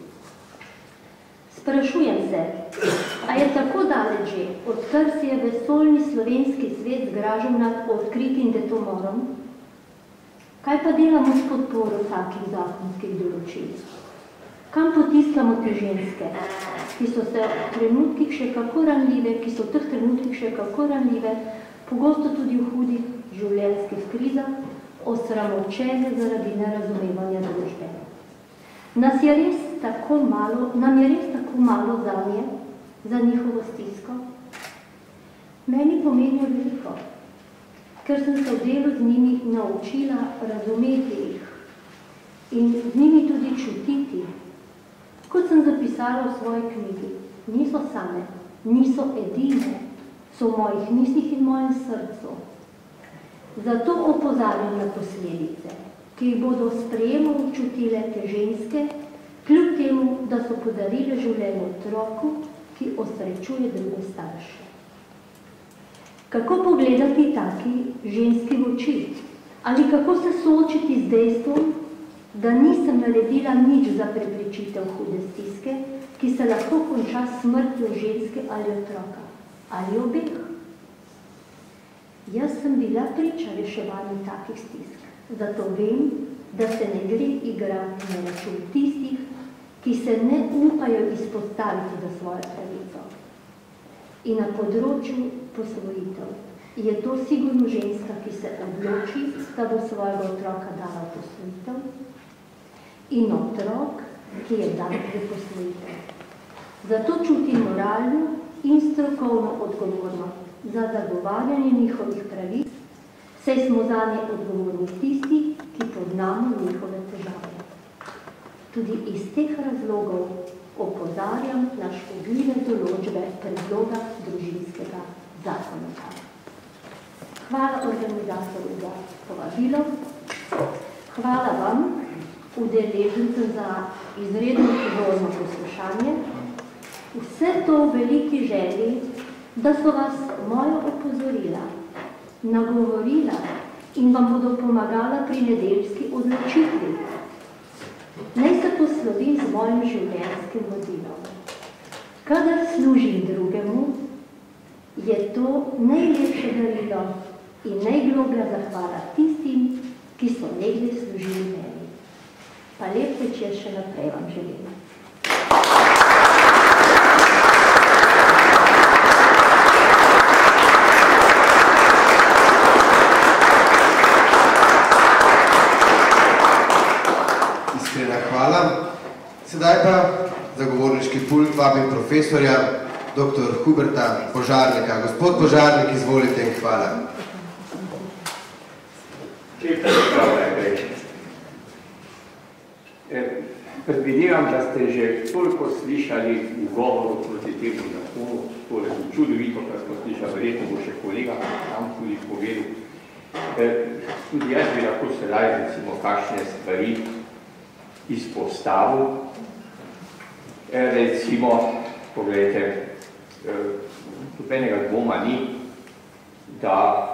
Sprašujem se, a je tako daleč že, odkar si je vesoljni slovenski svet zgražal nad odkritim detomorom? Kaj pa delamo s podporo takih zakonskih določil? Kam potiskamo te ženske, ki so se v trenutkih še kako ranljive, ki so v teh trenutkih še kako ranljive, pogosto tudi v hudih življenjskih krizah, osramočene zaradi nerazumevanja družbe? Nas je res tako malo, nam je res tako malo zanje, za njihovo stisko? Meni pomenijo veliko, ker sem se v delu z njimi naučila razumeti jih in z njimi tudi čutiti. Kot sem zapisala v svoji knjigi, niso same, niso edine, so v mojih mislih in mojem srcu. Zato opozarjam na posledice, ki jih bodo sprejemo občutile te ženske, kljub temu, da so podarile življenje otroku, ki osrečuje druge starše. Kako pogledati taki ženski v oči? Ali kako se soočiti z dejstvom, da nisem naredila nič za preprečitev hude stiske, ki se lahko konča s smrtjo ženske ali otroka, ali obeh? Jaz sem bila priča reševanju takih stisk, zato vem, da se ne gre igrati na račun tistih, ki se ne upajo izpostaviti za svojo pravico. In na področju posvojitev je to sigurno ženska, ki se odloči, da bo svojega otroka dala v posvojitev, in otrok, ki je dan v posvojitev. Zato čutim moralno in strokovno odgovornost za zagovarjanje njihovih pravic, saj smo zanje odgovorni tisti, ki poznamo njihove težave. Tudi iz teh razlogov opozarjam na škodljive določbe predloga družinskega zakonika. Hvala organizatorju za povabilo, hvala vam, udeležencem za izredno pozorno poslušanje. Vse to v veliki želji, da so vas moja opozorila, nagovorila in vam bodo pomagala pri nedeljski odločitvi. Naj se poslovim z mojim življenjskim vodilom. Kadar služim drugemu, je to najlepše darilo in najgloblja zahvala tistim, ki so nekdaj služili meni. Pa lep večer še naprej vam želim. Iskrena hvala. Sedaj pa zagovorniški pult vabim profesorja, doktor Huberta Požarnika. Gospod Požarnik, izvolite in hvala. Predvidevam, da ste že toliko slišali v govoru proti temu zakonu, torej čudovito, kar smo slišali, verjetno bo še kolega tam tudi povedal. Tudi jaz bi lahko sedaj recimo kakšne stvari izpostavil. Recimo, pogledajte, nobenega dvoma ni, da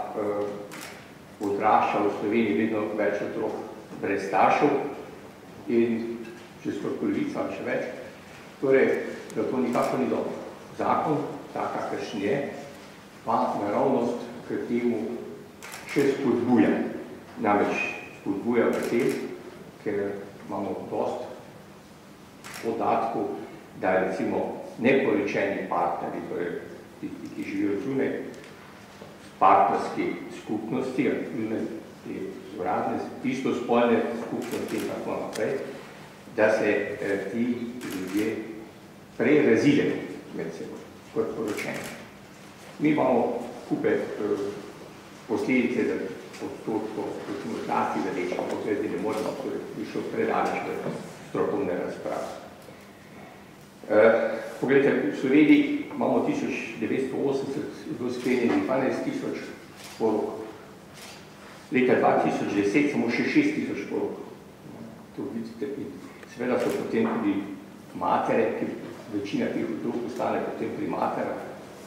odrašča v Sloveniji vedno več otrok brez staršev in čez polovica ali še več. Torej, da to nikako ni dobro. Zakon, tak kakršen je, pa naravnost k temu še spodbuja. Namreč spodbuja v tem, ker imamo dost podatkov, da recimo neporočeni partneri, torej tisti, ki živijo zunaj partnerske skupnosti, te zvratne, istospolne skupnosti in tako naprej, da se eh, ti ljudje prej razidemo med seboj, kot poročeni. Mi imamo kupe eh, posledice za odstotkov, kot smo zlasti za reči, ampak zdaj ne moramo, torej prišel predaleč v strokovne razprave. Eh, Poglejte, v Sloveniji imamo tisoč devetsto osemdeset do sklenjenih dvanajst tisoč porok. Leta dva tisoč deset samo še šest tisoč porok. To vidite, seveda so potem tudi matere, ki večina teh otrok ostane potem pri materah,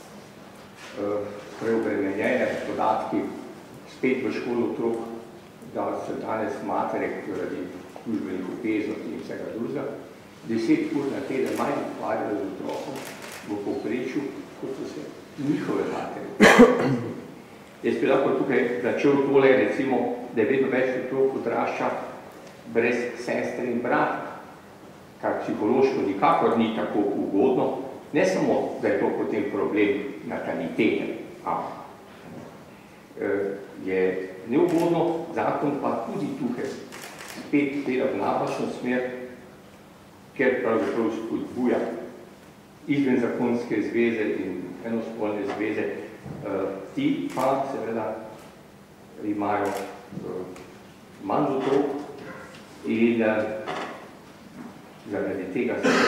preobremenjene podatki, spet v školu otrok, da so danes matere, zaradi službenih obveznosti in vsega drugega, deset ur na teden manj ukvarjajo z otrokom v povprečju, kot so se njihove matere. Jaz bi lahko tukaj začel tole, recimo, da je vedno več otrok odrašča brez sestre in brata, kar psihološko nikakor ni tako ugodno, ne samo, da je to potem problem natalitete, ampak je neugodno, zakon pa tudi tukaj spet dela v napačno smer, ker pravzaprav spodbuja izven zakonske zveze in enospolne zveze, ti pa seveda imajo manj otrok in zaradi tega so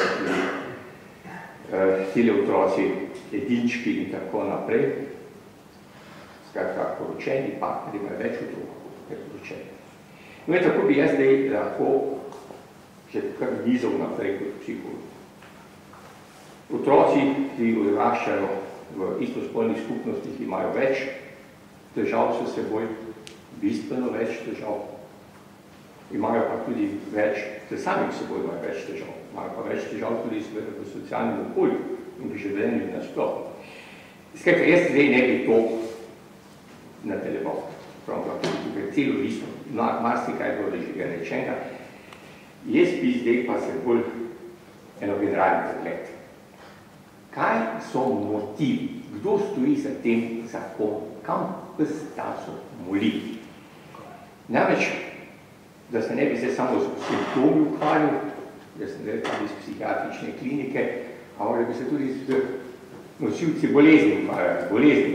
tile otroci edinčki in tako naprej. Skratka, poročeni partneri imajo več otrok, kot je poročeni. No in tako bi jaz zdaj lahko že kar nizal naprej kot psiholog. Otroci, ki odraščajo v istospolnih skupnostih, imajo več težav s seboj, bistveno več težav. Imajo pa tudi več, s samim seboj imajo več težav. Imajo pa več težav tudi v socialnem okolju in v življenju nasploh. Skratka, jaz zdaj ne bi to nadaljeval. Pravno, tukaj celo listo, marsikaj bilo že rečenega. Jaz bi zdaj pa se bolj eno generalni pogled. Kaj so motivi? Kdo stoji za tem zakonom? Kam ves času moli? Namreč, da se ne bi zdaj samo z simptomi ukvarjal, da sem rekel iz psihiatrične klinike, ampak da bi se tudi z nosilci bolezni ukvarjali, bolezni.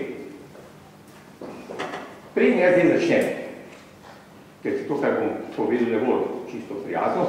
Preden jaz zdaj začnem, ker to, kar bom povedal, ne bo čisto prijazno,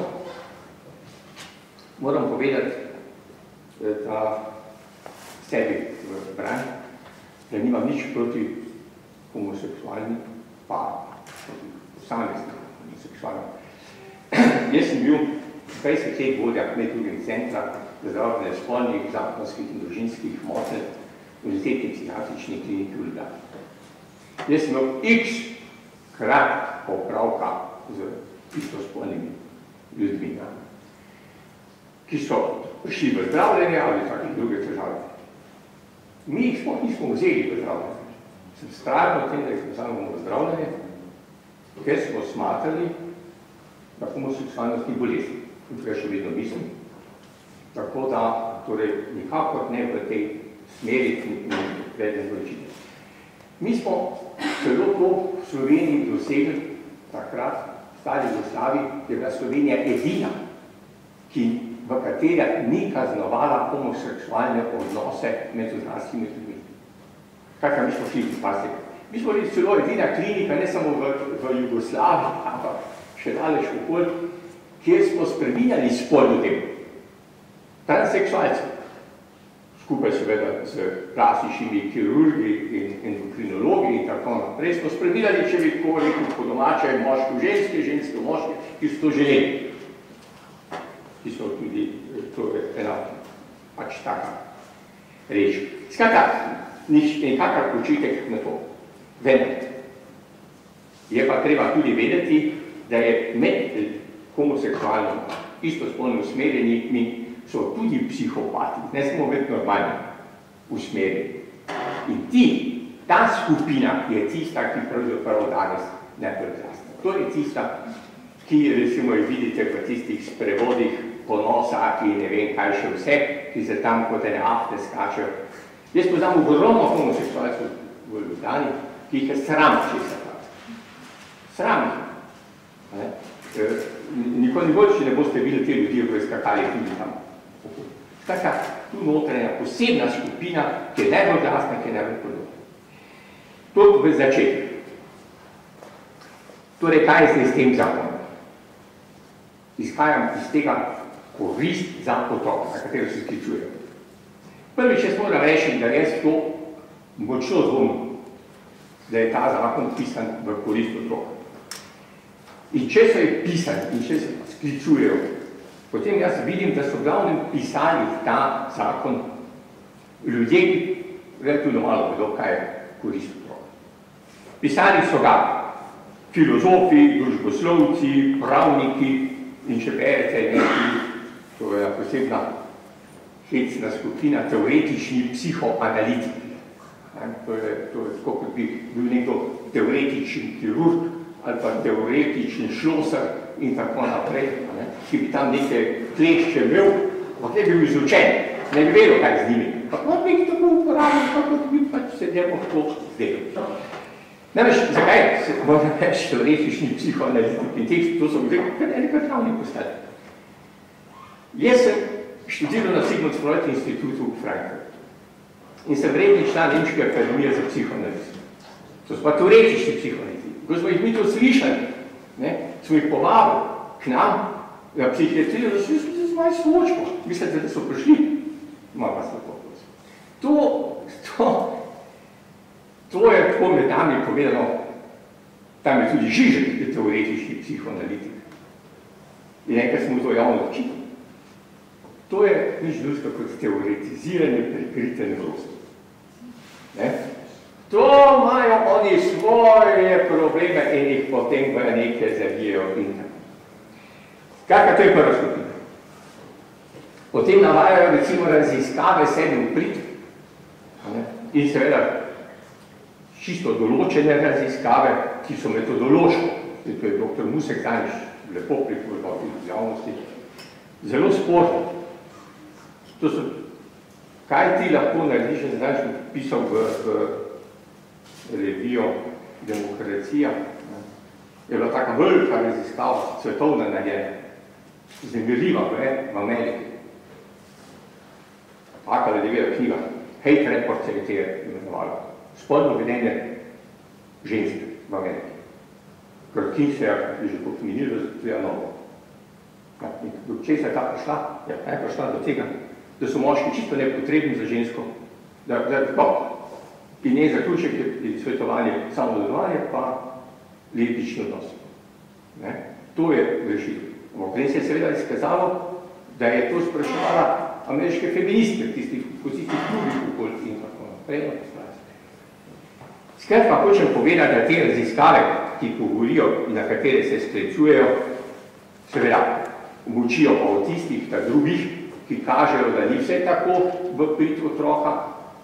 moram povedati, da sebi v branj, da nimam nič proti homoseksualnim parom, proti posameznim homoseksualnim. Jaz sem bil dvajset let vodja medicine centra za zdravljenje spolnih, zakonskih in družinskih motenj Univerzitetne psihiatrične klinike v Ljubljani. Jaz sem imel x krat popravka z istospolnimi ljudmi, ki so prišli v zdravljenje ali kakšne druge težave. Mi jih sploh nismo vzeli v zdravljenje. Sem strahno o tem, da jih vzamemo v zdravljenje, ker smo smatrali, da homoseksualnost ni bolezen. In tukaj še vedno mislim. Tako da, torej, nikakor ne v tej smeri in predne zločine. Mi smo celo to v Sloveniji dosegli takrat, v stari Jugoslaviji, je bila Slovenija edina, ki v katera ni kaznovala homoseksualne odnose med odraslimi ljudmi. Kakor mi smo šli, pazite. Mi smo bili celo edina klinika, ne samo v, v Jugoslaviji, ampak še daleč okoli, kjer smo spreminjali spol ljudem. Transseksualci. Skupaj seveda z klasičnimi kirurgi in endokrinologi in tako naprej, smo spreminjali, če bi tako rekel po domače, moški v ženske, ženske v moške, ki so to želeli. Ki so tudi, to je ena pač taka reč. Skratka, nič, nekakar očitek na to. Vendar. Je pa treba tudi vedeti, da je med homoseksualno istospolno usmerjenimi so tudi psihopati, ne samo vedno normalno usmerjeni. In ti, ta skupina je tista, ki pravzaprav danes ne predrasna. To je tista, ki recimo vidite v tistih sprevodih ponosa in ne vem kaj še vse, ki se tam kot ene afte skačejo. Jaz poznam ogromno homoseksualcev v Ljubljani, ki jih je sram česa pravi. Sram jih. Nikoli bolj, če ne boste videli te ljudi, ki skakali tudi tam. Skratka, tu notranja posebna skupina, ki je najbolj glasna, ki je najbolj podobna. To v začetku. Torej, kaj je zdaj s tem zakonom? Izhajam iz tega korist za otroka, na katero se sklicujejo. Prvič, jaz moram reči, da jaz to močno dvomim, da je ta zakon pisan v korist otroka. In če so je pisani in če se sklicujejo, potem jaz vidim, da so glavnem pisali ta zakon ljudje, ki relativno malo vedo, kaj je korist otroka. Pisali so ga filozofi, družboslovci, pravniki in še berete neki, to je posebna hecna skupina, teoretični psihoanalitiki. To je tako, kot bi bil nekdo teoretični kirurg ali pa teoretični šloser in tako naprej, ki bi tam neke klešče imel, ampak ne bi bil izučen, ne bi vedel, kaj z njimi. Pa on bi jih tako uporabil, kot bi pač se njemu to zdelo. Namreč, zakaj se moram reči teoretični psihoanalitik in tekst, to so bili kar nekaj travni postali. Jaz sem študiral na Sigmund Freud institutu v Frankfurtu in sem redni član Nemške akademije za psihoanalizo. To so pa teoretični psihoanalitiki. Ko smo jih mi to slišali, ne, smo jih povabili k nam na psihiatrijo, da so jih z mojo svočko. Mislite, da so prišli? Malo vas lahko prosim. To, to, to je tako med nami povedano, tam je tudi Žižek, teoretični psihoanalitik. In enkrat smo to javno očitali. To je nič drugega kot teoretiziranje prikrite nevrosti. Ne? To imajo oni svoje probleme in jih potem v nekaj zavijejo in tako. Kakor to je prva skupina. Potem navajajo recimo raziskave sebi v prid in seveda čisto določene raziskave, ki so metodološko, to je doktor Musek danes lepo pripovedal v javnosti, zelo sporno. To so, kaj ti lahko narediš, da danes sem pisal v, v revijo Demokracija, je bila taka velika raziskava, svetovna narejena, zanimiva v Ameriki. Taka ledevija knjiga, Hate Report se je te imenovala, spodno vedenje ženske v Ameriki. Ker King se je že pominil, da je novo. Do česa je ta prišla? Ja, ta je prišla do tega, da so moški čisto nepotrebni za žensko, da, da, no, in njen zaključek je svetovanje samozadovanje, pa lepični odnos. Ne? To je rešitev. Prej se je seveda izkazalo, da je to spraševala ameriške feministke, tistih, ko tistih drugih okolj in tako naprej. Skratka, hočem povedati, da te raziskave, ki govorijo in na katere se sklecujejo, seveda mučijo pa od tistih, ta drugih, ki kažejo, da ni vse tako v prid otroka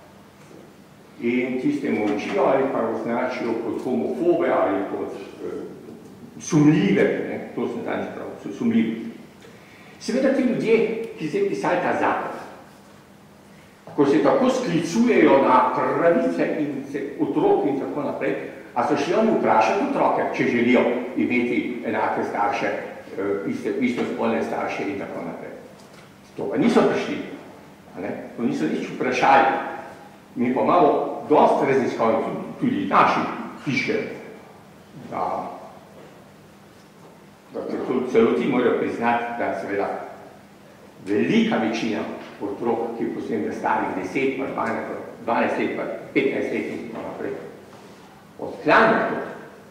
in tiste mučijo ali pa označijo kot homofobe ali kot eh, sumljive, ne? To sem danes prav, so sumljivi. Seveda ti ljudje, ki zdaj pisali ta zakon, ko se tako sklicujejo na pravice in se otrok in tako naprej, a so šli oni vprašati otroke, če želijo imeti enake starše, istospolne starše in tako naprej. To pa niso prišli, to niso nič vprašali. Mi pa imamo dosti raziskav, tudi naši piše, da, da celo ti morajo priznati, da seveda velika večina otrok, ki posebno da starih deset, dvanajst let, petnajst let in tako naprej, odklanja to,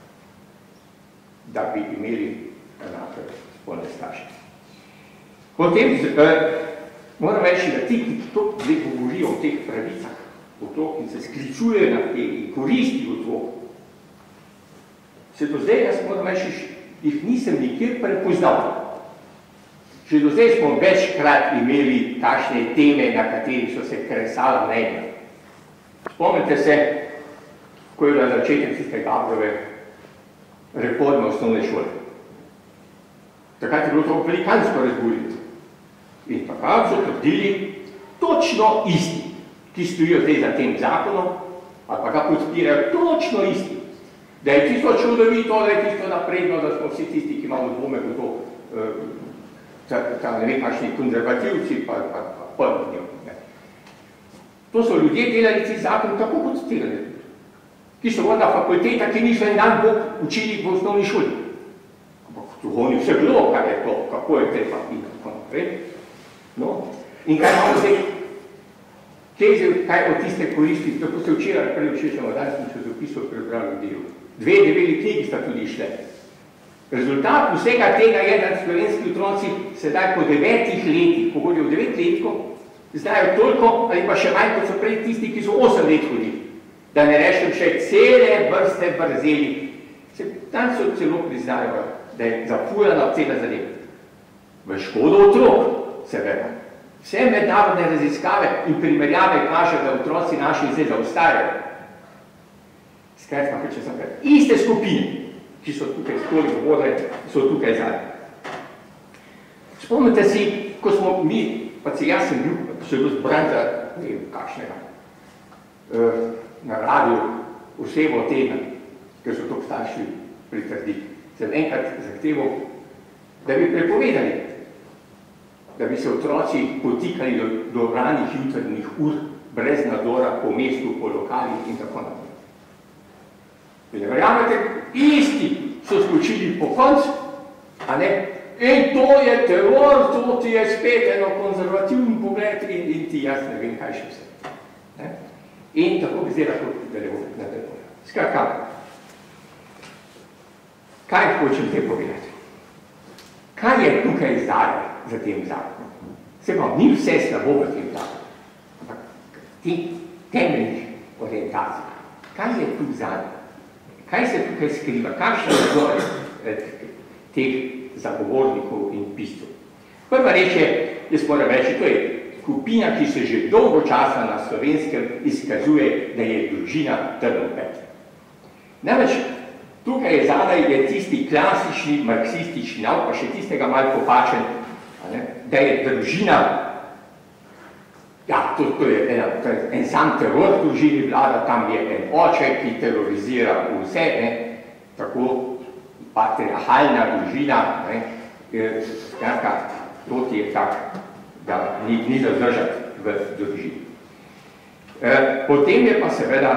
da bi imeli enake spolne starše. Potem eh, moram reči, da ti, ki to govorijo o teh pravicah otrok in se skličujejo na te in koristi otrok, se do zdaj, jaz moram reči, jih nisem nikjer prepoznal. Že do zdaj smo večkrat imeli takšne teme, na katerih so se kresala mnenja. Spomnite se, ko je bila začetek tiste Gabrove reforme osnovne šole. Takrat je bilo to velikansko razburjeno. In takrat so trdili točno isti, ki stojijo zdaj za tem zakonom, ali pa ga podpirajo točno isti. Da je tisto čudovito, da je tisto napredno, da smo vsi tisti, ki imamo dvome v to, ta ne vem, kakšni konzervativci, pa prvnjo. To so ljudje delali zakon tako kot tega, ki so voda fakulteta, ki niso en dan Bog učili v osnovni šoli. Ampak tu oni vse bilo, kaj je to, kako je treba in tako naprej. No, in kaj imamo zdaj? Teze, kaj od tiste koristi, tako se včeraj, prej včeraj, danes smo se zapisal prebrali delu. Dve debeli knjigi sta tudi šle. Rezultat vsega tega je, da slovenski otroci sedaj po devetih letih, ko hodijo v devet letko, znajo toliko, ali pa še manj, kot so prej tisti, ki so osem let hodili. Da ne rečem še cele vrste brzeli. Tam so celo priznajo, da je zapujala cela zadeva. V škodo otrok, seveda. Vse mednarodne raziskave in primerjave kaže, da otroci naši zdaj zaostajajo. Skratka, če sem kaj. Iste skupine, ki so tukaj toliko vodre, so tukaj zadnje. Spomnite si, ko smo mi, pa si jaz sem bil, so je bil zbran za, ne vem, kakšnega, na radiju osebo tedna, ker so to starši pritrdili. Sem enkrat zahteval, da bi prepovedali, da bi se otroci potikali do, do ranih jutrnih ur, brez nadzora po mestu, po lokalih in tako naprej. In verjamete, isti so skočili po koncu, a ne? In to je teror, to ti je spet eno konzervativni pogled in, in ti jaz ne vem, kaj še vse. Ne? In tako bi zdaj lahko nadaljeval. Skratka, kaj hočem te povedati? Kaj je tukaj zadaj za tem zakonom? Se pa ni vse slabo v tem zakonom, ampak ti temeljnih orientacij. Kaj je tu zadaj? Kaj se tukaj skriva? Kakšen je vzor teh zagovornikov in piscev? Prva reč je, jaz moram reči, to je skupina, ki se že dolgo časa na Slovenskem izkazuje, da je družina trnopet. Namreč, tukaj je zadaj je tisti klasični marksistični nauk, pa še tistega malo popačen, da je družina, ja, to, to je ena, to je en sam teror v družini vlada, tam je en oče, ki terorizira vse, ne, tako patriarhalna družina, ne, skratka, to ti je tak, da ni, ni zadržati v družini. E, potem je pa seveda,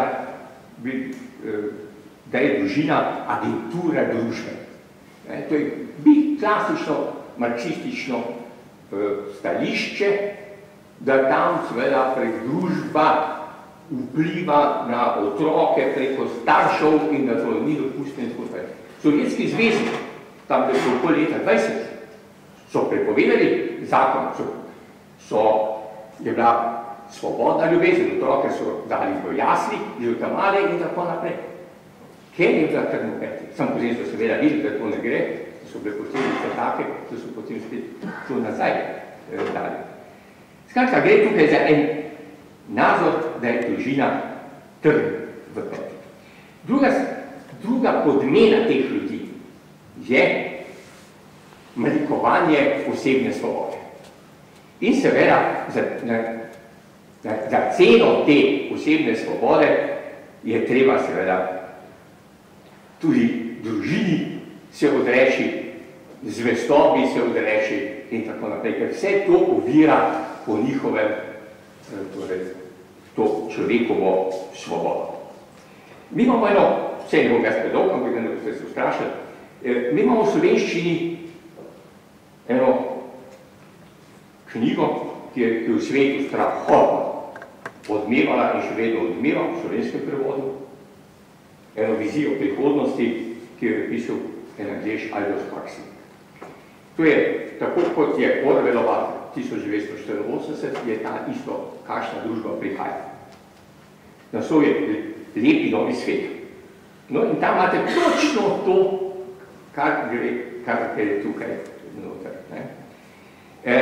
da je družina agentura družbe. E, to je bi klasično marksistično e, stališče, da tam seveda prek družba vpliva na otroke preko staršev in da to ni dopustno in tako naprej. Sovjetski zvezi, tam da so okoli leta dvajset, so prepovedali zakon, so, so je bila svobodna ljubezen, otroke so dali v jasli, v tamale in tako naprej. Ker je bila trnopeti? Sam potem so seveda videli, da to ne gre, da so bile posledice take, da so potem spet to nazaj eh, dali. Skratka, gre tukaj za en nazor, da je družina trn v peti. Druga, druga podmena teh ljudi je malikovanje osebne svobode. In seveda, za, na, na, za ceno te osebne svobode je treba seveda tudi družini se odreči zvestobi se odreči in tako naprej, ker vse to ovira po njihovem, torej, to človekovo svobodo. Mi imamo eno, vse ne bom jaz predolg, ampak da ne boste se ustrašili, mi imamo v slovenščini eno knjigo, ki je, ki je v svetu strahotno odmevala in še vedno odmeva v slovenskem prevodu, eno vizijo prihodnosti, ki je napisal en Anglež Aldous Huxley. To je, tako kot je Orwellova tisoč devetsto štiriinosemdeset, je ta isto, kakšna družba prihaja. Naslov je Lepi novi svet. No in tam imate točno to, kar gre, kar je tukaj noter. Ne? E,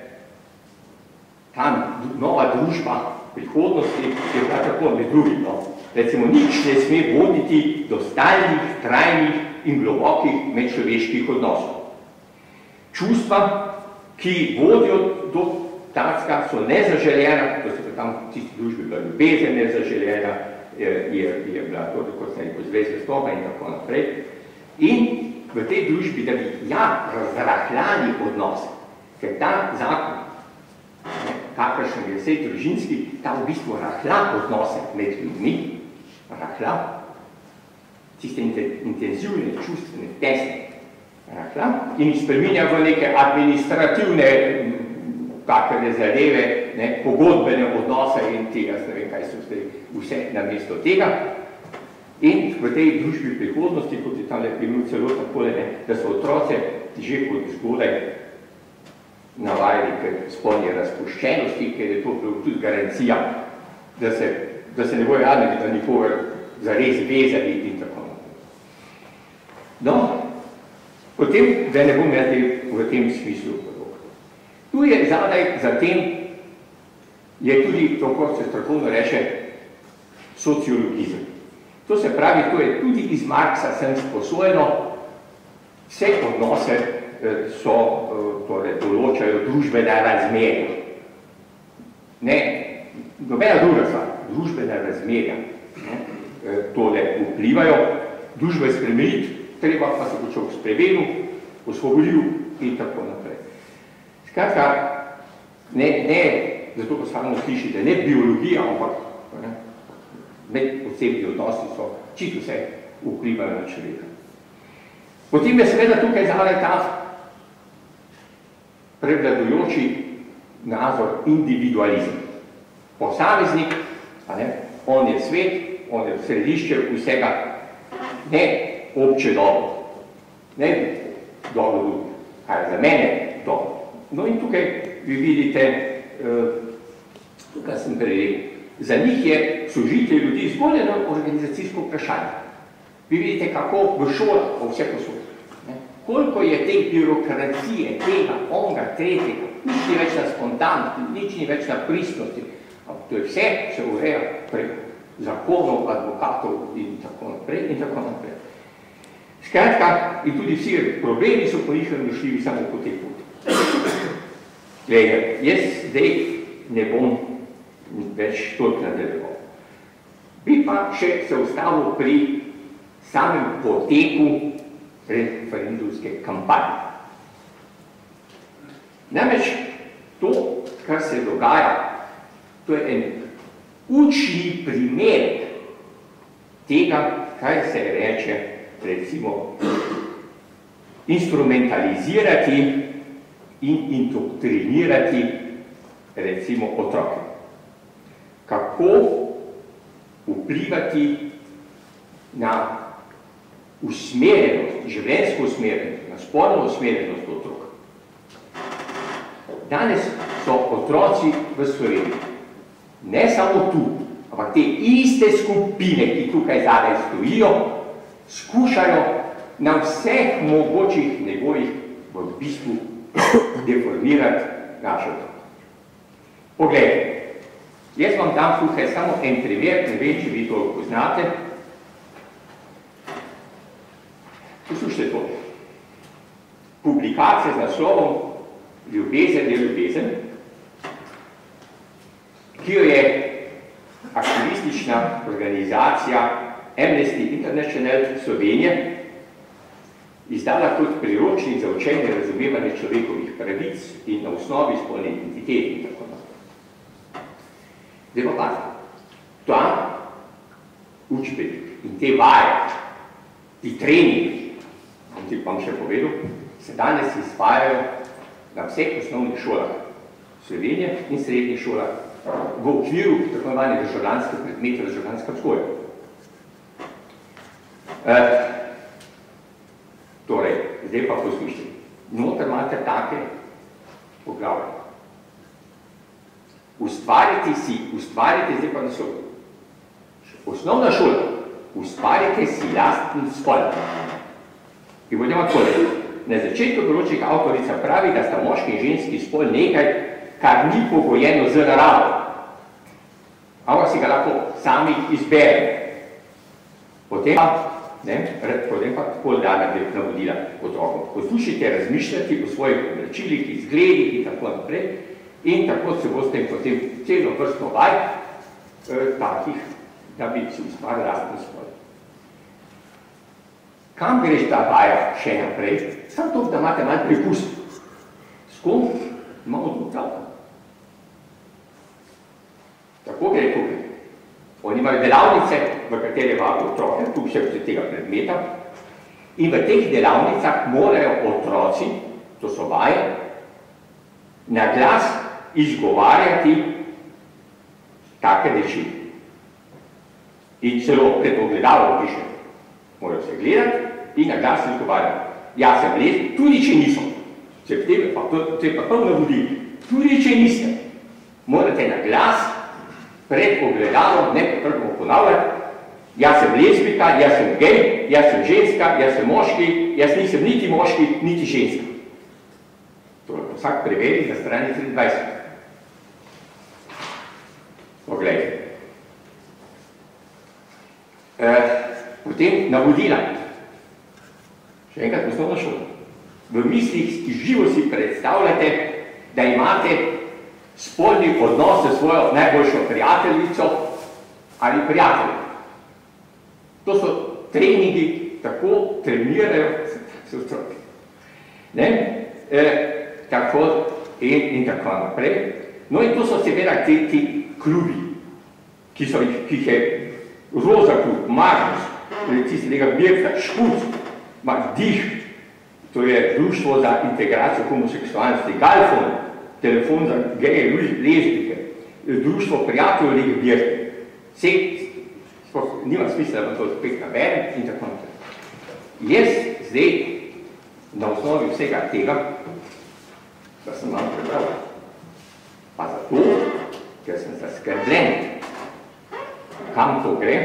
tam nova družba prihodnosti je bila tako med drugim. No? Recimo, nič ne sme voditi do stalnih, trajnih in globokih medčloveških odnosov. Čustva, ki vodijo do tacka, so nezaželjena, to se pa tam v tisti družbi bila ljubezen nezaželjena, je, je, je bila to, kot se neko zvezde stopa in tako naprej. In v tej družbi, da bi ja razrahljali odnose, ker ta zakon, kakršen je vsej družinski, ta v bistvu rahla odnose med ljudmi, rahla, tiste intenzivne, čustvene, tesne, rahla, in jih spreminja v neke administrativne kakšne zadeve, ne, pogodbene odnose in tega, ne vem, kaj so vse na mesto tega. In v tej družbi prihodnosti, kot je tam bil celo takole, ne, da so otroce že kot zgodaj navajali k spolni razpuščenosti, ker je to tudi garancija, da se, da se ne bojo jadnili, da nikogar zares vezali in tako naprej. No, potem, da ne bom jaz v tem smislu. Tu je zadaj, zatem je tudi to, kot se strokovno reče, sociologizem. To se pravi, to je tudi iz Marksa sem sposojeno, vse odnose so, torej, določajo družbene razmerja. Ne, nobena druga stvar, družbene razmerja, ne, tole vplivajo, družbo je spremeniti, treba pa se bo človek spremenil, osvobodil in tako naprej. Skratka, ne, ne, zato postavljamo slišite, ne biologija, ampak ne, med osebni odnosi so čisto vse vplivajo na človeka. Potem je seveda tukaj zadaj ta prevladujoči nazor individualizem. Posameznik, a ne, on je svet, on je središče vsega, ne obče dobro, ne dobro drugi, kaj za mene dobro. No in tukaj vi vidite, tukaj sem prerekel, za njih je sožitje ljudi zgolj eno organizacijsko vprašanje. Vi vidite, kako v šolah, v vse posod, koliko je te birokracije, tega, onga, tretjega, nič ni več na spontanosti, nič ni več na pristnosti, ampak to je vse, se ureja prek zakonov, advokatov in tako naprej in tako naprej. Skratka, in tudi vsi problemi so po njihovem došli samo po tej poti. Glede, jaz zdaj ne bom več toliko nadaljeval. Bi pa še se ustavil pri samem poteku referendumske kampanje. Namreč to, kar se dogaja, to je en učni primer tega, kaj se reče, recimo, instrumentalizirati in indoktrinirati, recimo, otroke. Kako vplivati na usmerjenost, življenjsko usmerjenost, na spolno usmerjenost otrok. Danes so otroci v Sloveniji, ne samo tu, ampak te iste skupine, ki tukaj zadaj stojijo, skušajo na vseh mogočih nivojih v bistvu deformirati naše otroke. Poglejte, jaz vam dam tukaj samo en primer, ne vem, če vi to poznate. Poslušajte to. Publikacija z naslovom Ljubezen je ljubezen, ki jo je aktivistična organizacija Amnesty International Slovenije izdala kot priročnik za učenje razumevanja človekovih pravic in na osnovi spolne identitete in tako naprej. Zdaj pa pazi, ta učbenik in te vaje, ti treningi, bom ti pa še povedal, se danes izvajajo na vseh osnovnih šolah Slovenije in srednjih šolah v okviru tako imenovane državljanske predmete, državljanska vzgoja. E, torej, zdaj pa poslušajte. Noter imate take poglavje. Ustvarite si, ustvarite, zdaj pa naslov. Osnovna šola, ustvarite si lastni spol. In bodimo takole. Na začetku določnega avtorica pravi, da sta moški in ženski spol nekaj, kar ni pogojeno z naravo. Ampak si ga lahko sami izberemo. Potem pa, ne, potem pa tako dana navodila otrokom. Poslušajte razmišljati o svojih oblačilih, izgledih in tako naprej. In tako se boste potem celo vrsto vaj eh, takih, da bi si ustvarili lastni spol. Kam greš ta vaja še naprej? Samo to, da imate malo prepust. S kom imamo to pravko? Tako gre tukaj. Oni imajo delavnice, v katere vabijo otroke, tu še vse tega predmeta. In v teh delavnicah morajo otroci, to so vaje, na glas izgovarjati take reči. In celo pred ogledalom piše. Morajo se gledati in na glas izgovarjati. Jaz sem les, tudi če niso. Se v tebe pa, se pa prav navodili. Tudi če niste. Morate na glas pred ogledalom, ne potrebno ponavljati. Jaz sem lesbika, jaz sem gej, jaz sem ženska, jaz sem moški, jaz nisem niti moški, niti ženska. To je vsak preveri na strani triindvajset. Poglejte. E, potem navodila. Še enkrat osnovna šola. V mislih živo si predstavljate, da imate spolni odnos s svojo najboljšo prijateljico ali prijateljem. To so treningi, tako trenirajo se otroki. Ne? E, tako in, in tako naprej. No in to so seveda ti, ti klubi, ki so jih, ki jih je Roza klub, Magnus, tistega Birka, Špuc, Dih, to je društvo za integracijo homoseksualnosti, Galfon, telefon za geje, lezbike, društvo prijateljev Lige Birke. Vse, nima smisla, da vam to spet naberem in tako naprej. Jaz zdaj, na osnovi vsega tega, da sem vam prebral, pa zato, ker sem zaskrbljen, kam to gre,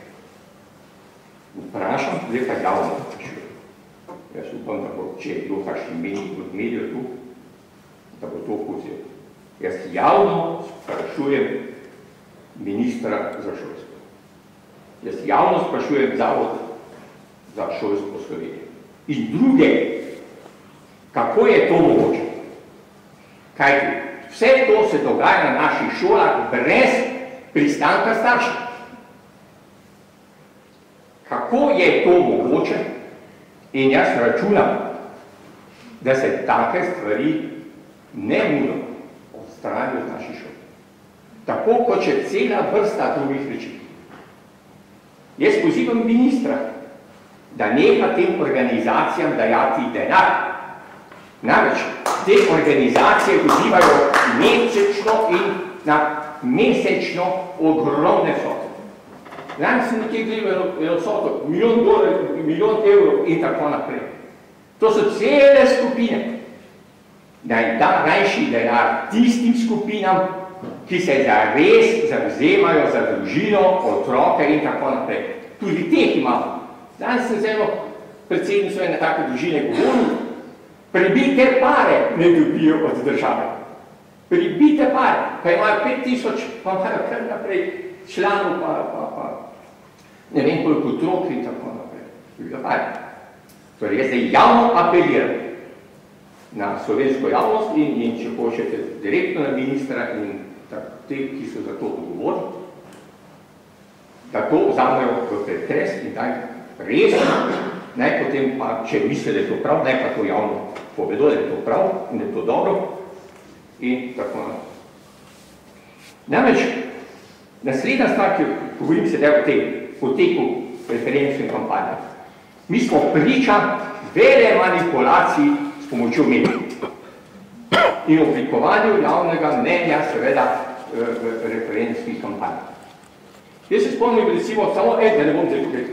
vprašam, zdaj pa javno vprašujem. Jaz upam, da bo, če je bilo kakšni meni od medijev tu, da bo to vzel. Jaz javno sprašujem ministra za šolstvo. Jaz javno sprašujem Zavod za šolstvo Slovenije. In druge, kako je to mogoče? Kajti, vse to se dogaja na naših šolah brez pristanka staršev. Kako je to mogoče? In jaz računam, da se take stvari nemudno odstranijo z naših šol. Tako kot še cela vrsta drugih reči. Jaz pozivam ministra, da neha tem organizacijam dajati denar. Namreč, te organizacije dobivajo mesečno in na mesečno ogromne vsote. Danes sem nekje gledal eno vsoto, milijon dolarjev, milijon evrov in tako naprej. To so cele skupine. Naj da najši denar tistim skupinam, ki se zares zavzemajo za družino, otroke in tako naprej. Tudi teh imamo. Danes sem z eno predsednico ene take družine govoril, pribite pare ne dobijo od države. Pribite pare, pa imajo pet tisoč, pa imajo kar naprej članov, pa, pa, pa ne vem koliko otrok in tako naprej. Pribite pare. Torej, jaz zdaj javno apeliram na slovensko javnost in, in če hočete direktno na ministra in te, ki so za to odgovorni, da to vzamejo v pretres in daj resno naj potem pa, če misli, da je to prav, naj pa to javno povedo, da je to prav in da je to dobro in tako naprej. Namreč, naslednja stvar, ki govorim sedaj o tem, o teku referendumske kampanje. Mi smo priča vele manipulacij s pomočjo medijev in oblikovanju javnega mnenja, seveda, v referendumskih kampanjah. Jaz se spomnim, recimo, samo en, da ne bom zdaj tukaj,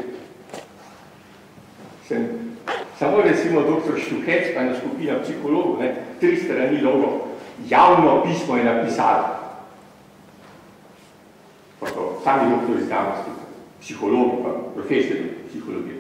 sem, samo recimo doktor Štuhec, pa ena skupina psihologov, ne, tri strani dolgo, javno pismo je napisala. Pa to, sami doktori znanosti, psihologi, pa profesori psihologije.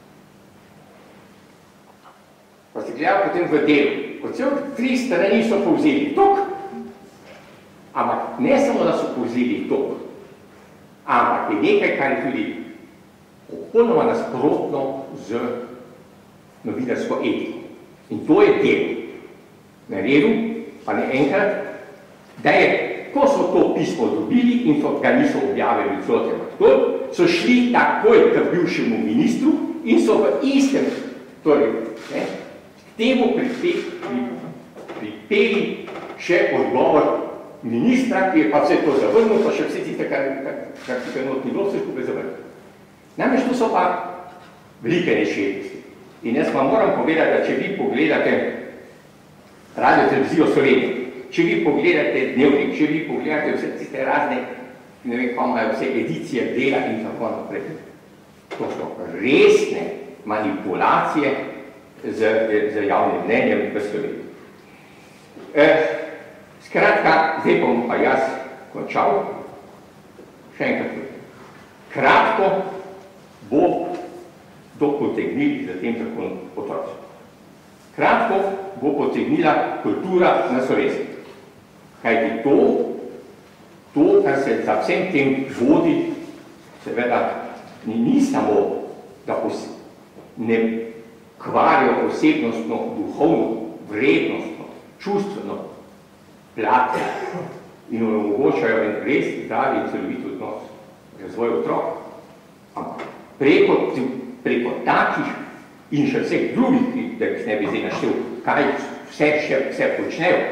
Pa se gledal potem v delu, kot cel tri strani so povzeli tok, ampak ne samo, da so povzeli tok, ampak je nekaj, kar je tudi popolnoma nasprotno z novinarsko etiko. In to je del. Naredil, pa ne enkrat, da je, ko so to pismo dobili in so ga niso objavili v celotem aktor, so šli takoj k bivšemu ministru in so v istem, torej, ne, k temu pripeli še odgovor ministra, ki je pa vse to zavrnil, pa še vse tiste, kar tukaj not ni bilo, vse skupaj zavrnil. Namreč to so pa velike nešetnosti. In jaz vam moram povedati, da če vi pogledate Radio televizijo Slovenije, če vi pogledate Dnevnik, če vi pogledate vse tiste razne, ne vem, pa imajo vse edicije Dela in tako naprej, to so resne manipulacije z, z javnim mnenjem v Sloveniji. Eh, Skratka, zdaj bom pa jaz končal. Še enkrat. Kratko bo to potegnili za tem zakonom otroci. Kratko bo potegnila kultura na Slovenskem. Kajti to, to, kar se za vsem tem vodi, seveda ni, ni samo, da ne kvarijo osebnostno, duhovno, vrednostno, čustveno, plate in omogočajo en res zdravi in celovit odnos razvoj otrok. Ampak preko, preko takih in še vseh drugih, da jih ne bi zdaj naštel, kaj vse, še, vse počnejo,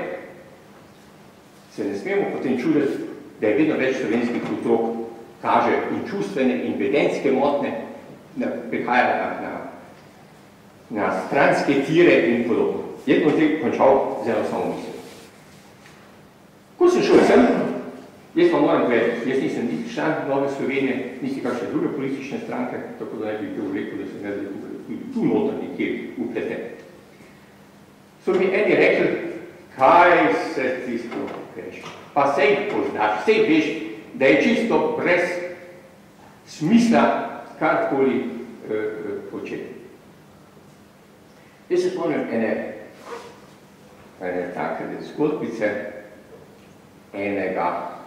se ne smemo potem čuditi, da je vedno več slovenskih otrok kaže in čustvene in vedenjske motnje, da prihaja na, na, na stranske tire in podobno. Jaz bom zdaj končal z eno samo misel. Ko sem šel sem, jaz pa moram povedati, jaz nisem niti član Nove Slovenije, niti kakšne druge politične stranke, tako da ne bi bil rekel, da sem jaz tudi tu noter nekje upleten. So mi eni rekli, kaj se ti sploh reči? Pa sej poznaš, sej veš, da je čisto brez smisla karkoli eh, početi. Jaz se spomnim ene, ene take zgodbice, enega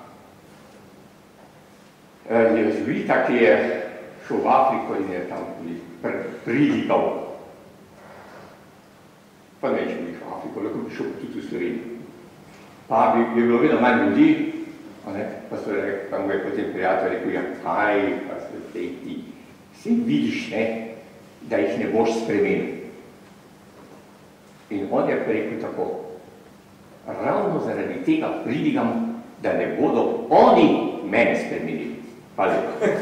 eh, jezuita, ki je šel v Afriko in je tam pridigal. Pa neče bi v Afriko, lahko bi šel tudi v Sloveniji. Pa bi, bi bilo vedno manj ljudi, ne? Pa so rekli, pa mu je potem prijatelj rekel, ja, kaj, pa se te ti, si vidiš, ne, da jih ne boš spremenil. In on je rekel tako, ravno zaradi tega pridigam, da ne bodo oni mene spremenili. Hvala lepa.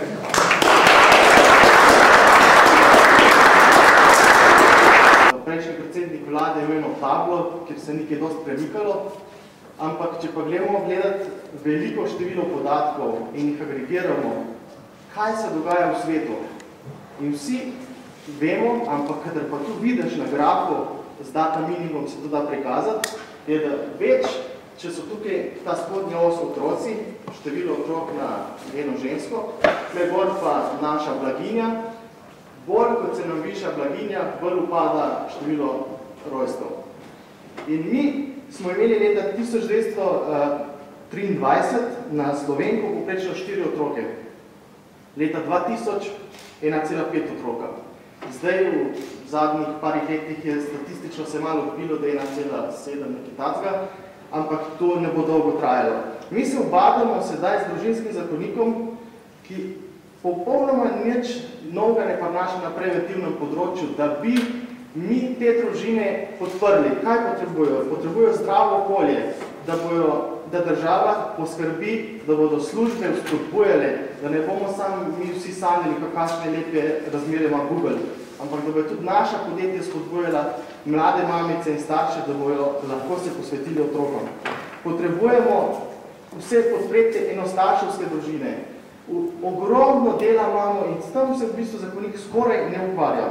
Prejšnji predsednik vlade je imel eno tablo, kjer se nekaj dosti premikalo, ampak če pa gledamo gledati veliko število podatkov in jih agregiramo, kaj se dogaja v svetu. In vsi vemo, ampak kadar pa tu vidiš na grafu, z data minimum se to da prikazati, je da več, če so tukaj ta spodnja os otroci, število otrok na eno žensko, tle bolj pa naša blaginja, bolj kot se nam viša blaginja, bolj upada število rojstev. In mi smo imeli leta tisoč devetsto triindvajset na Slovenko poprečno štiri otroke. Leta dva tisoč ena cela pet otroka. Zdaj v zadnjih parih letih je statistično se malo odbilo, da je ena cela sedem nekaj tacga, ampak to ne bo dolgo trajalo. Mi se obadamo sedaj z družinskim zakonikom, ki popolnoma nič novega ne prinaša na preventivnem področju, da bi mi te družine podprli. Kaj potrebujejo? Potrebujejo zdravo okolje, da, bojo, da država poskrbi, da bodo službe vzpodbujale, da ne bomo sami mi vsi sanjali, kakšne lepe razmere ima Google, ampak da bo tudi naša podjetja spodbujala mlade mamice in starše, da bojo lahko se posvetili otrokom. Potrebujemo vse podprete enostarševske družine. Ogromno dela imamo in s tem se v bistvu zakonik skoraj ne ukvarja.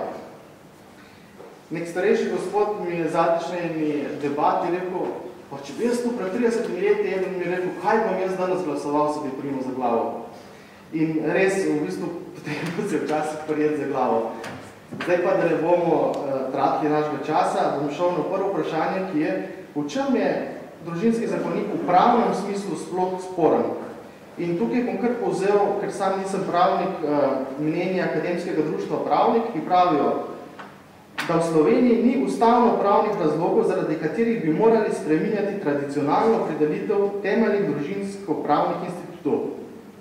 Nek starejši gospod mi je zadnjični debati rekel, pa če bi jaz tu pred tridesetimi leti eden mi rekel, kaj bom jaz danes glasoval, se bi primo za glavo. In res, v bistvu, potrebno se včasih prijeti za glavo. Zdaj pa, da ne bomo uh, tratili našega časa, bom šel na prvo vprašanje, ki je, v čem je družinski zakonik v pravnem smislu sploh sporen. In tukaj bom kar povzel, ker sam nisem pravnik, uh, mnenje Akademskega društva pravnik, ki pravijo, da v Sloveniji ni ustavno pravnih razlogov, zaradi katerih bi morali spreminjati tradicionalno opredelitev temeljnih družinsko-pravnih institutov.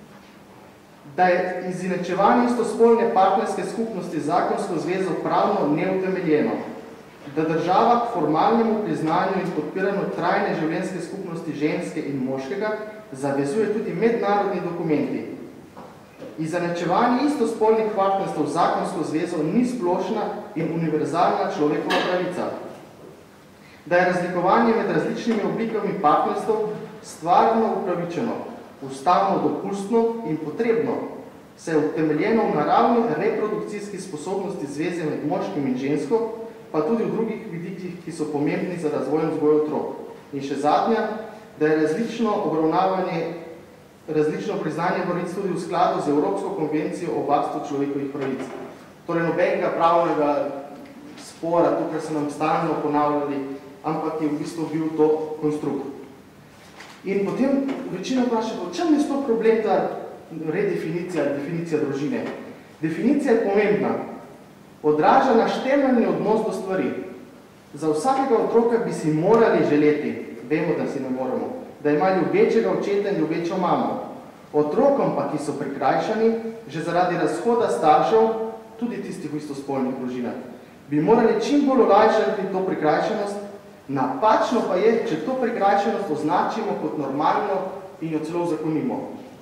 Da je izenačevanje istospolne partnerske skupnosti zakonsko zvezo pravno neutemeljeno, da država k formalnemu priznanju in podpiranju trajne življenjske skupnosti ženske in moškega zavezuje tudi mednarodni dokumenti. Izenačevanje istospolnih partnerstv v zakonsko zvezo ni splošna in univerzalna človekova pravica. Da je razlikovanje med različnimi oblikami partnerstv stvarno upravičeno, ustavno dopustno in potrebno, se je utemeljeno v naravni reprodukcijski sposobnosti zveze med moškim in žensko, pa tudi v drugih vidikih, ki so pomembni za razvoj in vzgoj otrok. In še zadnja, da je različno obravnavanje, različno priznanje pravic tudi v skladu z Evropsko konvencijo o varstvu človekovih pravic. Torej nobenega pravnega spora, tukaj se nam stalno ponavljali, ampak je v bistvu bil to konstrukt. In potem večina vpraša, v čem je sploh problem ta redefinicija, definicija družine? Definicija je pomembna. Odraža naš temeljni odnos do stvari. Za vsakega otroka bi si morali želeti, vemo, da si ne moramo, da ima ljubečega očeta in ljubečo mamo. Otrokom pa, ki so prikrajšani, že zaradi razhoda staršev, tudi tistih v istospolnih družinah, bi morali čim bolj olajšati to prikrajšanost. Napačno pa je, če to prikrajšanost označimo kot normalno in jo celo zakonimo.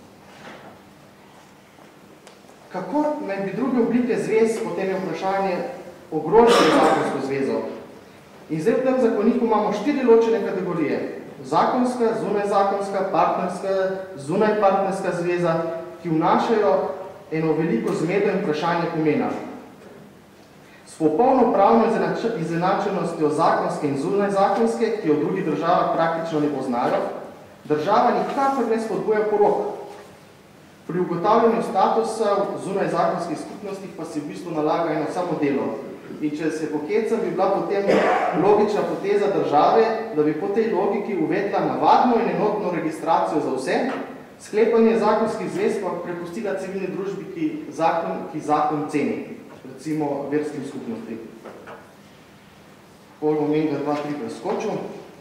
Kako naj bi druge oblike zvez, potem je vprašanje ogrožene zakonsko zvezo. In zdaj v tem zakoniku imamo štiri ločene kategorije. Zakonska, zunajzakonska, partnerska, zunajpartnerska zveza, ki vnašajo eno veliko zmedo in vprašanje pomena. S popolno pravno izenačenostjo zakonske in zunajzakonske, ki jo v drugih državah praktično ne poznajo, država nikakor ne spodbuja porok. Pri ugotavljanju statusa v zunajzakonskih skupnostih pa se v bistvu nalaga eno samo delo. In če se pokeca, bi bila potem logična poteza države, da bi po tej logiki uvedla navadno in enotno registracijo za vse, sklepanje zakonskih zvez pa prepustila civilni družbi, ki zakon, ki zakon ceni, recimo verskim skupnosti. Pol moment, da dva, tri preskočil.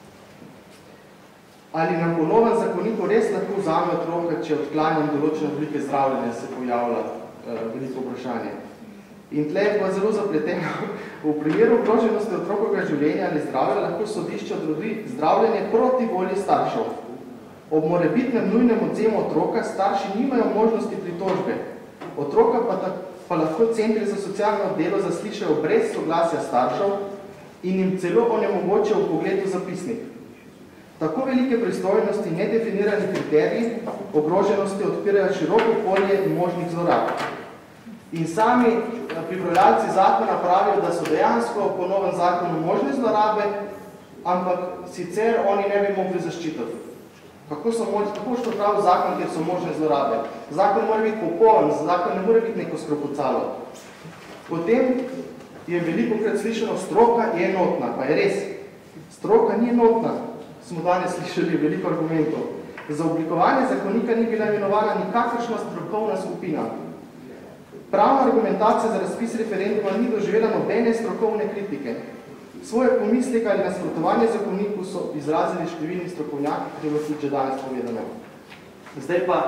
Ali nam po novem zakoniku res lahko vzame otroka, če odklanjam določene oblike zdravljenja, se pojavlja uh, veliko vprašanje. In tle je pa zelo zapleteno. V primeru ogroženosti otrokovega življenja ali zdravlja lahko sodišče odredi zdravljenje proti volji staršev. Ob morebitnem nujnem odzemu otroka starši nimajo možnosti pritožbe. Otroka pa, ta, pa lahko centri za socialno delo zaslišajo brez soglasja staršev in jim celo onemogočijo vpogled v zapisnik. Tako velike pristojnosti in nedefinirani kriteriji ogroženosti odpirajo široko polje možnih zlorab. In sami pripravljalci zakona pravijo, da so dejansko po novem zakonu možne zlorabe, ampak sicer oni ne bi mogli zaščititi. Kako so kako što pravi zakon, kjer so možne zlorabe? Zakon mora biti popoln, zakon ne mora biti neko skropucalo. Potem je velikokrat slišano, stroka je enotna, pa je res. Stroka ni enotna. Smo danes slišali veliko argumentov. Za oblikovanje zakonika ni bila imenovana nikakršna strokovna skupina. Pravna argumentacija za razpis referenduma ni doživela nobene strokovne kritike. Svoje pomisleke ali nasprotovanje zakoniku so izrazili številni strokovnjaki, ki je bilo tudi že danes povedano. Zdaj pa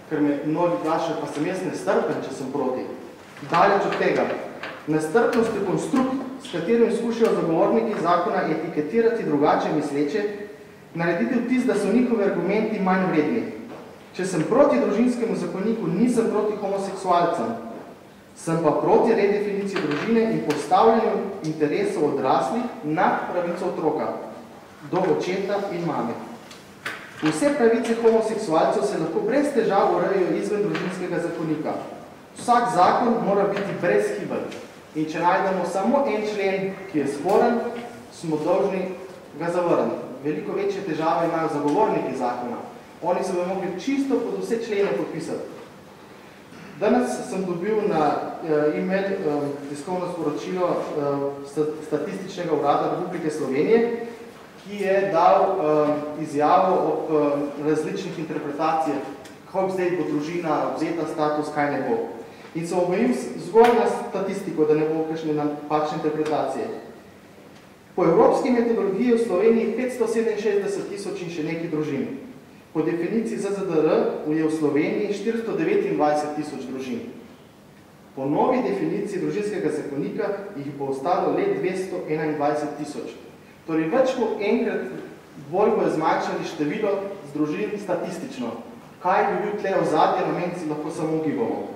ker me mnogi vprašajo, pa sem jaz nestrpen, če sem proti. Daleč od tega. Nestrpnost je konstrukt, s katerim skušajo zagovorniki zakona etiketirati drugače misleče, narediti vtis, da so njihovi argumenti manj vredni. Če sem proti družinskemu zakoniku, nisem proti homoseksualcem, sem pa proti redefiniciji družine in postavljanju interesov odraslih nad pravico otroka, do očeta in mame. Vse pravice homoseksualcev se lahko brez težav urejajo izven družinskega zakonika. Vsak zakon mora biti brezhiben. In če najdemo samo en člen, ki je sporen, smo dolžni ga zavrniti. Veliko večje težave imajo zagovorniki zakona. Oni se bodo mogli čisto pod vse člene podpisati. Danes sem dobil na e-mail tiskovno sporočilo Statističnega urada Republike Slovenije, ki je dal izjavo ob različnih interpretacijah, kako zdaj bo družina vzeta status, kaj ne bo. In se omejim zgolj na statistiko, da ne bo kakšne napačne interpretacije. Po evropski metodologiji v Sloveniji petsto sedeminšestdeset tisoč in še nekaj družin. Po definiciji Z Z D R je v Sloveniji štiristo devetindvajset tisoč družin. Po novi definiciji družinskega zakonika jih bo ostalo le dvesto enaindvajset tisoč. Torej, več kot enkrat bolj bo zmanjšali število z družin statistično. Kaj bi bil tle ozadje, namen si lahko samo ugibamo.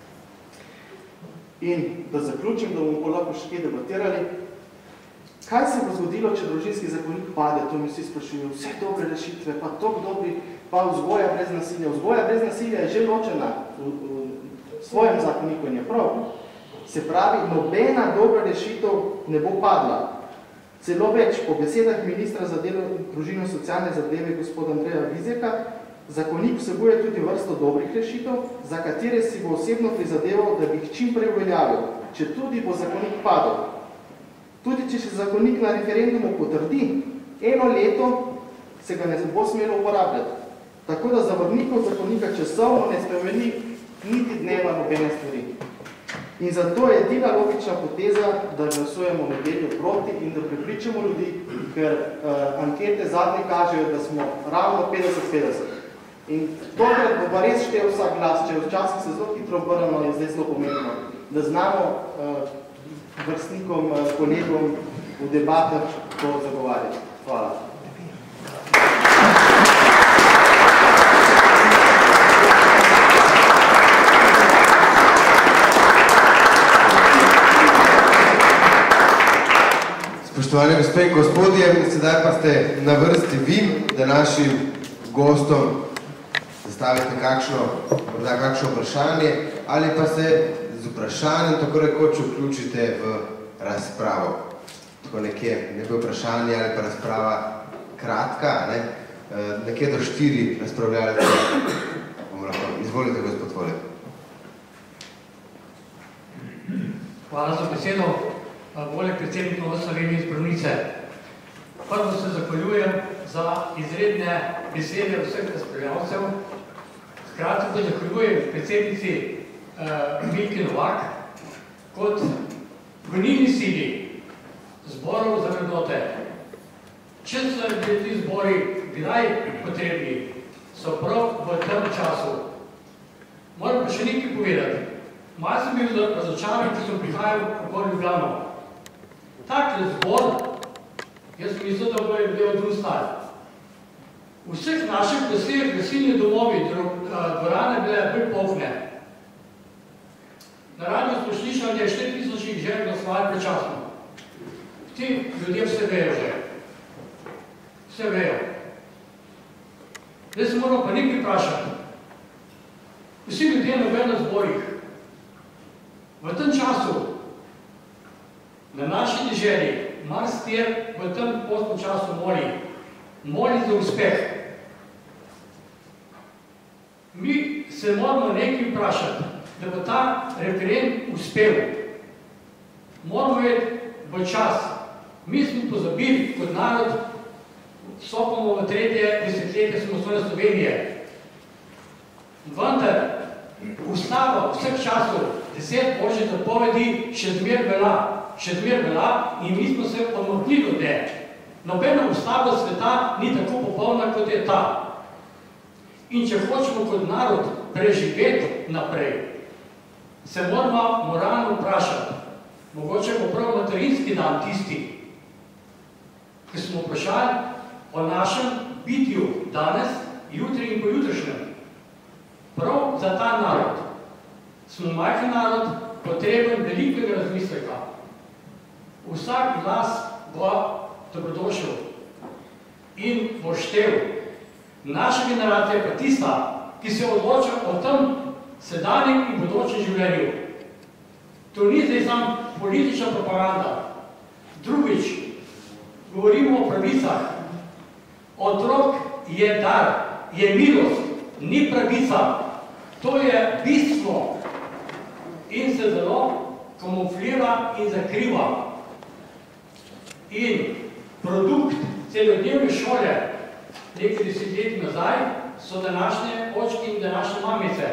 In da zaključim, da bomo lahko še kaj debatirali, kaj se bo zgodilo, če družinski zakonik pade, to mi vsi sprašujejo, vse dobre rešitve, pa toliko dobri, pa vzgoja brez nasilja. Vzgoja brez nasilja je že ločena v, v svojem zakoniku in je prav. Se pravi, nobena dobra rešitev ne bo padla. Celo več, po besedah ministra za delo, družino in socialne zadeve gospoda Andreja Vizjaka, zakonik vsebuje tudi vrsto dobrih rešitev, za katere si bo osebno prizadeval, da bi jih čim prej uveljavil, če tudi bo zakonik padel. Tudi če se zakonik na referendumu potrdi, eno leto se ga ne bo smelo uporabljati. Tako da zavrnikov zakonika časovno ne spremeni niti dneva nobene stvari. In zato je edina logična poteza, da glasujemo nedeljo proti in da prepričamo ljudi, ker uh, ankete zadnje kažejo, da smo ravno petdeset petdeset. In tokrat bo pa res štel vsak glas, če včasih se zelo hitro obrnemo, je zdaj zelo pomembno, da znamo uh, vrstnikom, uh, kolegom v debatah to zagovarjati. Hvala. Spoštovane gospe in gospodje, sedaj pa ste na vrsti vi, da našim gostom zastavite kakšno, morda kakšno vprašanje ali pa se z vprašanjem tako rekoč vključite v razpravo. Tako nekje, ne bo vprašanje ali pa razprava kratka, ne? Nekje do štiri razpravljalce. Izvolite, gospod Vole. Hvala za besedo. Vole predsednik Nove Slovenije iz Brunice. Prvo se zahvaljujem za izredne besede vseh razpravljalcev. Hkrati pa zahvaljujem predsednici uh, Milki Novak kot gonilni sili zborov za vrednote. Če so bili ti zbori kdaj potrebni, so prav v tem času. Moram pa še nekaj povedati. Malo sem bil razočaran, ko sem prihajal v Ljubljano. Takle zbor, jaz sem mislil, da bo je bil drug star. V vseh naših glasih, glasilni domovi, dvorane bile bolj polne. Na radiju smo slišali, da je štiri tisoč jih že glasovali prečasno. Ti ljudje vse vejo že. Vse vejo. Zdaj se moramo pa nekaj vprašati. Vsi ljudje na na zborih. V tem času, na naši deželi, marsikjer v tem postnem času moli. Moli za uspeh. Mi se moramo nekaj vprašati, da bo ta referendum uspel. Moramo imeti v čas. Mi smo pozabili kot narod, vstopamo v tretje desetletje samostojne Slovenije. Vendar, ustava vseh časov, deset božjih zapovedi, še zmer velja. Še zmer velja in mi smo se odmaknili od te. Nobena ustava sveta ni tako popolna, kot je ta. In če hočemo kot narod preživeti naprej, se moramo moralno vprašati. Mogoče bo prav materinski dan tisti, ki smo vprašali o našem bitju danes, jutri in pojutrišnjem. Prav za ta narod smo majhen narod, potreben velikega razmisleka. Vsak glas bo dobrodošel in bo štel. Naša generacija pa tista, ki se odloča o tem sedanjem in bodočem življenju. To ni zdaj samo politična propaganda. Drugič, govorimo o pravicah. Otrok je dar, je milost, ni pravica. To je bistvo in se zelo kamuflira in zakriva. In produkt celodnevne šole, nekaj desetletij nazaj, so današnje očki in današnje mamice.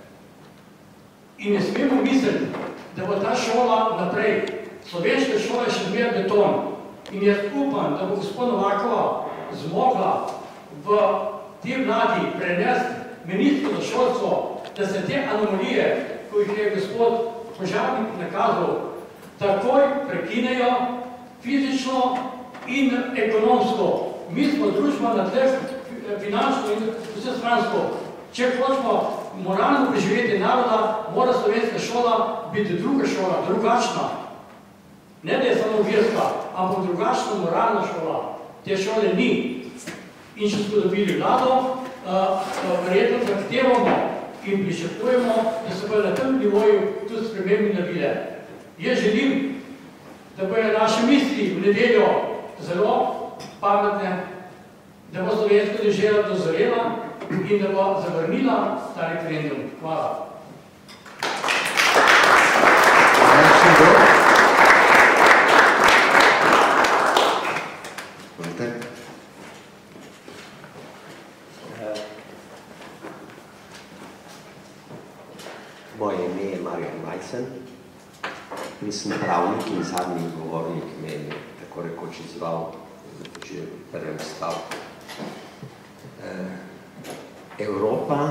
In ne smemo misliti, da bo ta šola naprej. Slovenska šola je še zmeraj beton. In jaz upam, da bo gospod Novakova zmogla v te vladi prenesti ministru za šolstvo, da se te anomalije, ko jih je gospod Požarnik nakazal, takoj prekinejo fizično in ekonomsko. Mi smo družba na tleh finančno in vsestransko. Če hočemo moralno preživeti naroda, mora slovenska šola biti druga šola, drugačna. Ne, da je samo verska, ampak drugačna moralna šola. Te šole ni. In če smo dobili vlado, verjetno zahtevamo in pričakujemo, da se bodo na tem nivoju tudi spremembe naredile. Jaz želim, da bodo naše misli v nedeljo zelo pametne, da bo slovenska dežela dozorela in da bo zavrnila ta referendum. Hvala. Moje ime je Marjan Majcen in sem pravnik in zadnji govornik me je tako rekoč izval že v prvem stavku. Evropa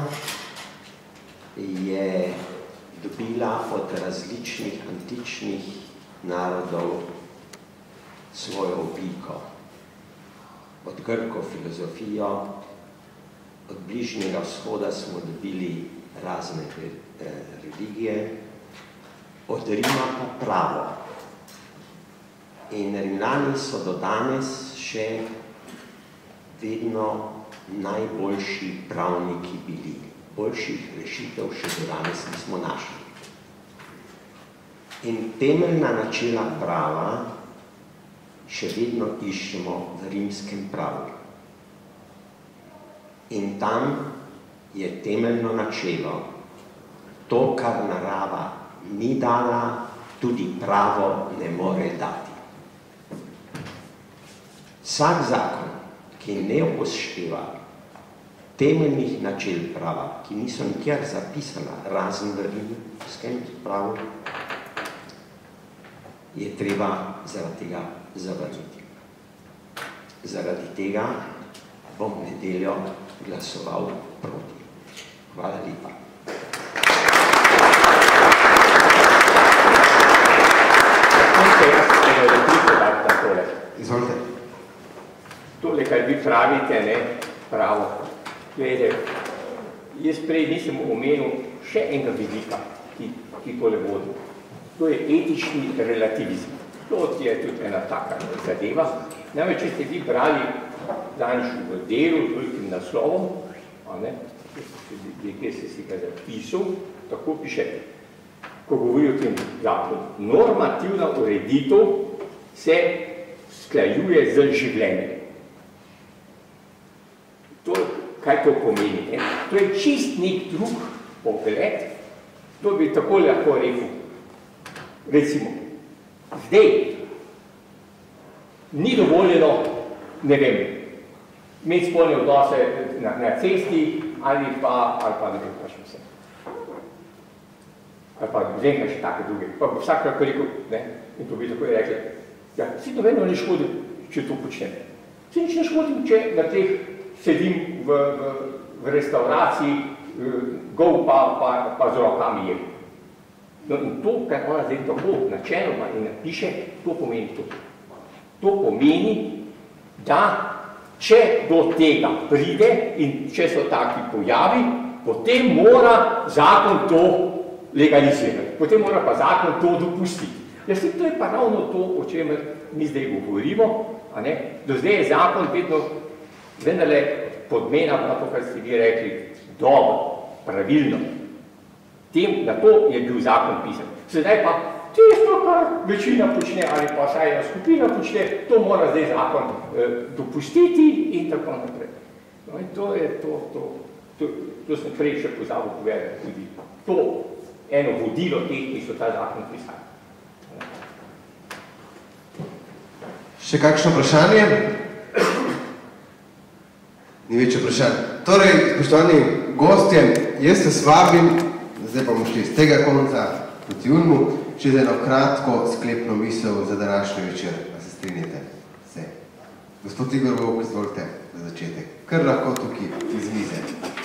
je dobila od različnih antičnih narodov svojo obliko. Od Grkov filozofijo, od Bližnjega vzhoda smo dobili razne religije, od Rima pa pravo. In Rimljani so do danes še vedno najboljši pravniki bili. Boljših rešitev še do danes nismo našli. In temeljna načela prava še vedno iščemo v rimskem pravu. In tam je temeljno načelo, to, kar narava ni dala, tudi pravo ne more dati. Vsak zakon, ki ne upošteva temeljnih načel prava, ki niso nikjer zapisana, razen v rimskem pravu, je treba zaradi tega zavrniti. Zaradi tega bom v nedeljo glasoval proti. Hvala lepa. Izvolite. Tole, kar vi pravite, ne, pravo. Glede, jaz prej nisem omenil še enega vidika, ki, ki tole vodi. To je etični relativizm. To je tudi ena taka zadeva. Namreč, če ste vi brali danes v delu, velikim naslovom, a ne, kjer ste si ga zapisal, tako piše, ko govori o tem zakonu. Normativna ureditev se sklajuje z življenjem. To, kaj to pomeni? Ne? To je čist nek drug pogled, to bi tako lahko rekel. Recimo, zdaj ni dovoljeno, ne vem, imeti spolne odnose na, na cesti ali pa, ali pa ne vem, pa še vse. Ali pa vem, kaj še take druge. Pa vsak lahko rekel, ne, in to bi tako rekli, ja, si dovedno ne škodi, če to počnem. Si nič ne škodi, če na teh sedim v, v, v restauraciji gol pa, pa, pa z rokami je. No in to, kar ona zdaj tako načeloma in napiše, to pomeni to. To pomeni, da če do tega pride in če so taki pojavi, potem mora zakon to legalizirati. Potem mora pa zakon to dopustiti. Jaz to je pa ravno to, o čemer mi zdaj govorimo. A ne? Do zdaj je zakon vedno vendarle podmena na to, kar ste vi rekli, dobro, pravilno. Tem, na to je bil zakon pisan. Sedaj pa tisto, kar večina počne ali pa vsaj ena skupina počne, to mora zdaj zakon eh, dopustiti in tako naprej. No in to je to, to, to, to sem prej še pozabil povedati tudi. To eno vodilo teh, ki so ta zakon pisali. Še kakšno vprašanje? Ni več vprašanje. Torej, spoštovani gostje, jaz se s vabim, zdaj pa bomo šli z tega konca proti Ulmu, še za eno kratko sklepno misel za današnji večer. Pa se strinjate? Vse. Gospod Igor Vovk, izvolite za začetek. Kar lahko tukaj iz mize.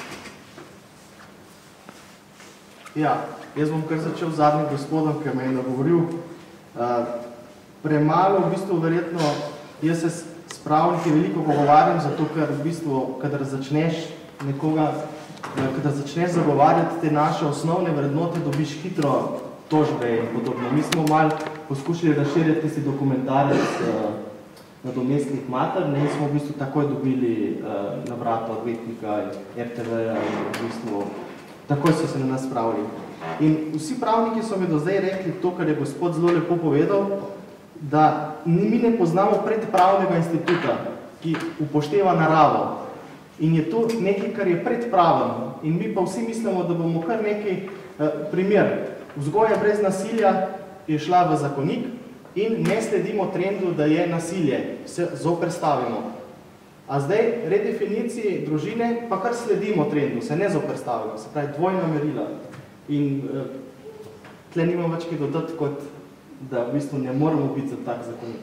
Ja, jaz bom kar začel z zadnjim gospodom, ki me je nagovoril. Uh, premalo, v bistvu verjetno, jaz se s pravniki veliko pogovarjam, zato ker v bistvu, kadar začneš nekoga, kadar začneš zagovarjati te naše osnovne vrednote, dobiš hitro tožbe in podobno. Mi smo malo poskušali razširiti tisti dokumentarec uh, nadomestnih mater, ne, in smo v bistvu takoj dobili uh, na vrata odvetnika R T V-ja in v bistvu takoj so se na nas spravili. In vsi pravniki so mi do zdaj rekli to, kar je gospod zelo lepo povedal, da mi ne poznamo predpravnega instituta, ki upošteva naravo. In je to nekaj, kar je predpraven. In mi pa vsi mislimo, da bomo kar nekaj eh, primer. Vzgoja brez nasilja je šla v zakonik in ne sledimo trendu, da je nasilje. Se zoperstavimo. A zdaj redefiniciji družine pa kar sledimo trendu, se ne zoperstavimo. Se pravi, dvojna merila. In eh, tle nimam več kaj dodati, kot da v bistvu ne moramo biti za tak zakonik.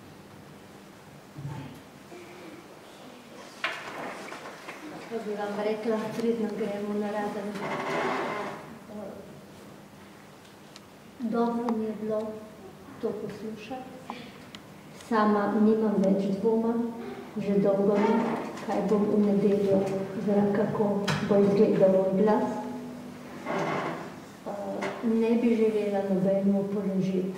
To bi vam rekla, predno gremo na razen. Dobro mi je bilo to poslušati. Sama nimam več dvoma, že dolgo ne, kaj bom v nedeljo, zaradi kako bo izgledal glas. Ne bi želela nobeno položiti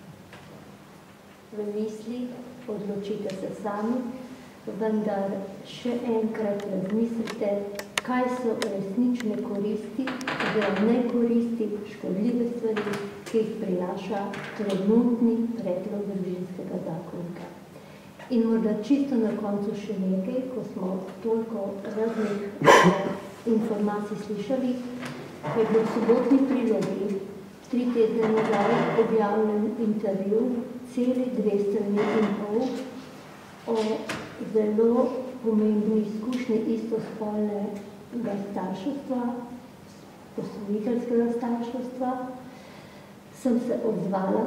v misli, odločite se sami, vendar še enkrat razmislite, kaj so resnične koristi, oziroma ne koristi, škodljive stvari, ki jih prinaša trenutni predlog družinskega zakonika. In morda čisto na koncu še nekaj, ko smo toliko raznih informacij slišali, je bil v sobotni prilogi tri tedne nazaj objavljen intervju, celi dve strani in pol, o zelo pomembni izkušnji istospolnega starševstva, posvojiteljskega starševstva. Sem se odzvala,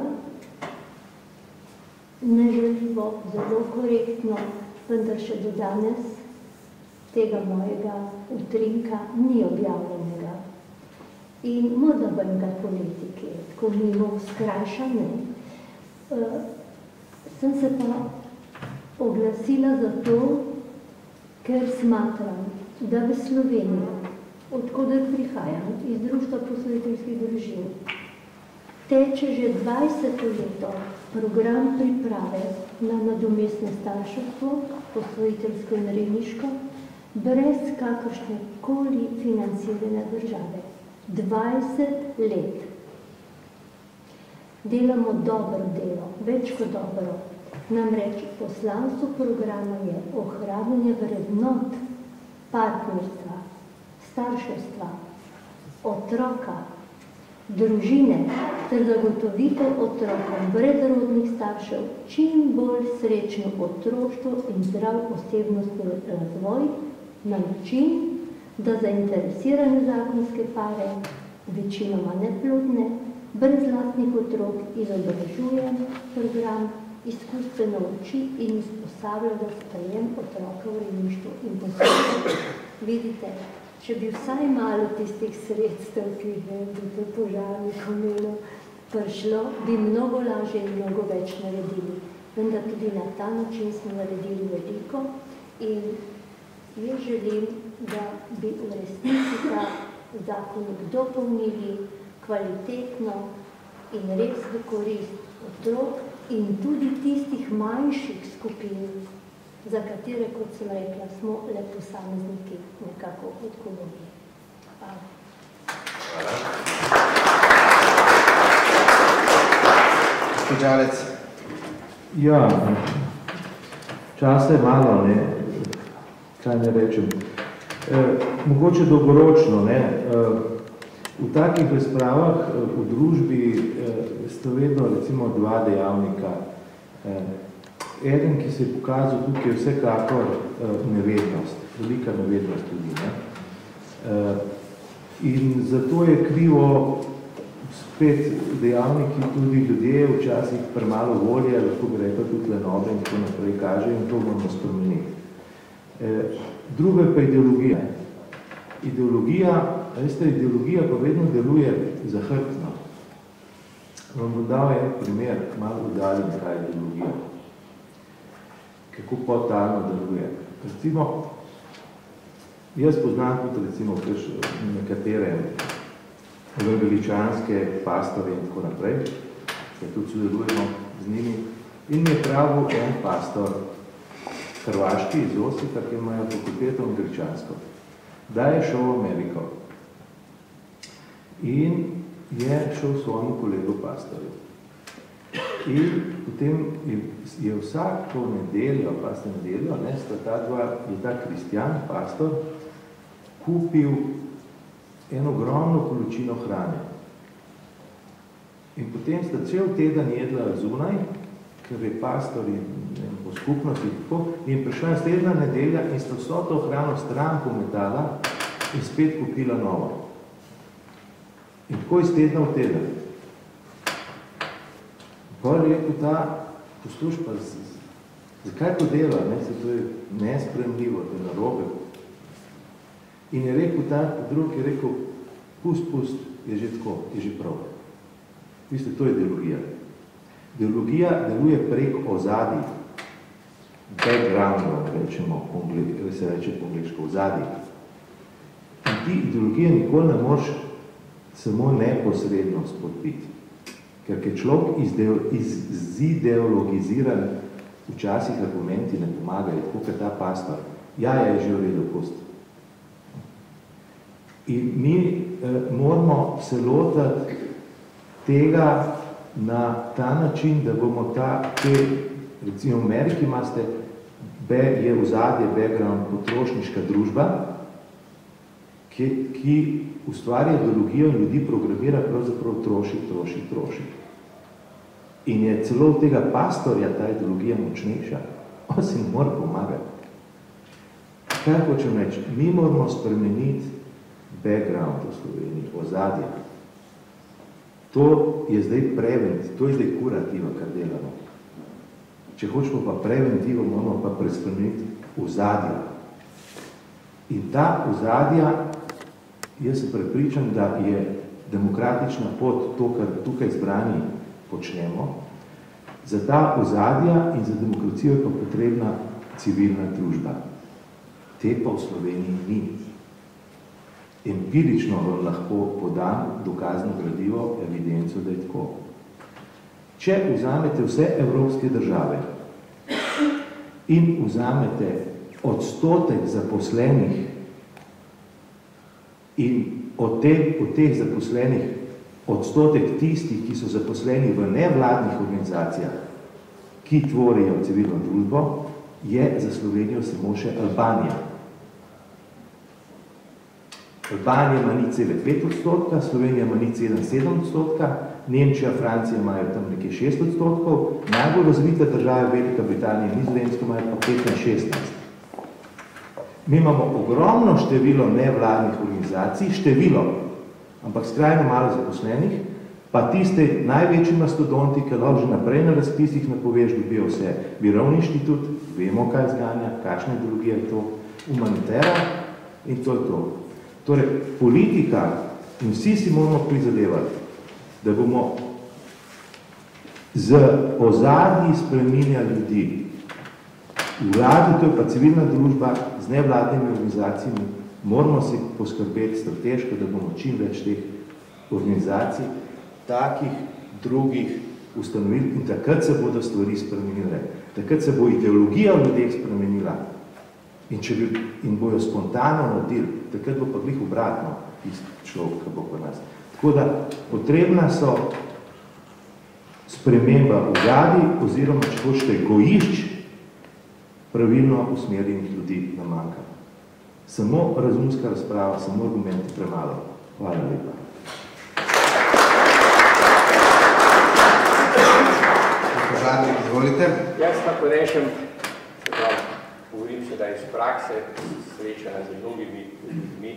nežaljivo, zelo korektno, vendar še do danes tega mojega utrinka ni objavljenega. In morda bom ga poleti, ki je tako mimo skrajšane. Uh, sem se pa oglasila zato, ker smatram, da v Sloveniji, odkoder prihajam, iz Društva posvojiteljskih družin, teče že dvajseto leto program priprave na nadomestno starševstvo, posvojiteljsko in rejniško, brez kakršne koli financiranja države. dvajset let. Delamo dobro delo, več kot dobro. Namreč poslanstvo programa je ohranjanje vrednot partnerstva, starševstva, otroka, družine ter zagotovitev otrokom brezrodnih staršev čim bolj srečno otroštvo in zdrav osebnostni razvoj na način, da zainteresirane zakonske pare, večinoma neplodne, brez lastnih otrok izobražuje program, izkustveno uči in izpostavlja za sprejem otroka v rejništvu in posebej. Vidite, če bi vsaj malo tistih sredstev, ki jih je do te požarnih omenil, prišlo, bi mnogo lažje in mnogo več naredili. Vendar tudi na ta način smo naredili veliko in jaz želim, da bi v resnici ta zakonik dopolnili kvalitetno in res v korist otrok in tudi tistih manjših skupin, za katere, kot sem rekla, smo le posamezniki nekako odgovorni. Hvala. Gospod Žalec. Ja, časa je malo, ne, kaj ne rečem. E, mogoče dolgoročno, ne, e, v takih razpravah v družbi e, sta vedno recimo dva dejavnika. E, eden, ki se je pokazal tukaj, je vsekakor e, nevednost, velika nevednost tudi. Ne. E, in zato je krivo spet dejavniki, tudi ljudje, včasih premalo volje, lahko bi rekla tudi lenobe in tako naprej kaže in to moramo spremeniti. E, drugo je pa ideologija. Ideologija, veste, ideologija pa vedno deluje zahrbtno. Vam bom dal en primer, malo udaljim, kaj je ideologija. Kako potalno deluje. Recimo, jaz poznam tudi recimo nekatere evangeličanske pastore in tako naprej, da tudi sodelujemo z njimi. In mi je pravil en pastor, hrvaški iz Osijeka, ki imajo fakulteto evangeličansko, da je šel v Ameriko in je šel svojemu kolegu pastorju. In potem je, je vsako nedeljo, pa ste nedeljo, ne, sta ta dva, je ta kristjan, pastor, kupil eno ogromno količino hrane. In potem sta cel teden jedla zunaj, ker je pastor in ne, po skupnosti tako, in prišla naslednja nedelja in sta vso to hrano stran pometala in spet kupila novo. In tako iz tedna v teden. Bolj rekel ta, posluš pa, zakaj to dela, ne, se to je nespremljivo, to je narobe. In je rekel ta, drug je rekel, pust, pust, je že tako, je že prav. Viste, to je ideologija. Ideologija deluje prek ozadij, backgroundov, rečemo, se reče po angleško, ozadij. In ti ideologije nikoli ne moreš samo neposredno spodbiti. Ker je človek izideologiziran, včasih argumenti ne pomagajo, tako kot ta pastor. Ja, je že v redu, pust. In mi eh, moramo se lotiti tega na ta način, da bomo ta, te, recimo v Ameriki imate, be, je ozadje, background, potrošniška družba, ki, ki ustvarja ideologijo in ljudi programira pravzaprav troši, troši, troši. In je celo od tega pastorja ta ideologija močnejša. On si mora pomagati. Kaj hočem reči? Mi moramo spremeniti background v Sloveniji, ozadje. To je zdaj prevent, to je zdaj kurativa, kar delamo. Če hočemo pa preventivo, moramo pa prespremeniti ozadje. In ta ozadja, jaz sem prepričan, da je demokratična pot, to, kar tukaj zbrani počnemo, za ta ozadja in za demokracijo je pa potrebna civilna družba. Te pa v Sloveniji ni. Empirično vam lahko podam dokazno gradivo, evidenco, da je tako. Če vzamete vse evropske države in vzamete odstotek zaposlenih in od teh, od teh zaposlenih odstotek tistih, ki so zaposleni v nevladnih organizacijah, ki tvorijo civilno družbo, je za Slovenijo samo še Albanija. Albanija ima nič cele pet odstotka, Slovenija ima nič cele sedem odstotka, Nemčija, Francija imajo tam nekje šest odstotkov, najbolj razvite države, Velika Britanija in Nizozemska imajo pa petnajst šestnajst. Mi imamo ogromno število nevladnih organizacij, število, ampak skrajno malo zaposlenih, pa tiste največji mastodonti, ki lahko že naprej na razpisih napoveš, dobijo vse. Mirovni inštitut, vemo, kaj zganja, kakšna ideologija je to, humanitera in to je to. Torej, politika in vsi si moramo prizadevati, da bomo z ozadji spreminjali ljudi. Vladi, to je pa civilna družba, z nevladnimi organizacijami, moramo si poskrbeti strateško, da bomo čim več teh organizacij, takih drugih ustanovili in takrat se bodo stvari spremenile. Takrat se bo ideologija v ljudeh spremenila in, če bi, in bojo spontano naredili, takrat bo pa glih obratno tisti človek, ki bo po nas. Tako da potrebna so sprememba v vladi oziroma, če hočete, gojišč pravilno usmerjenih ljudi na manjka. Samo razumska razprava, samo argumenti premalo. Hvala lepa. Požadnik, izvolite. Jaz tako rečem, govorim se, da iz prakse, srečanja z mnogimi ljudmi,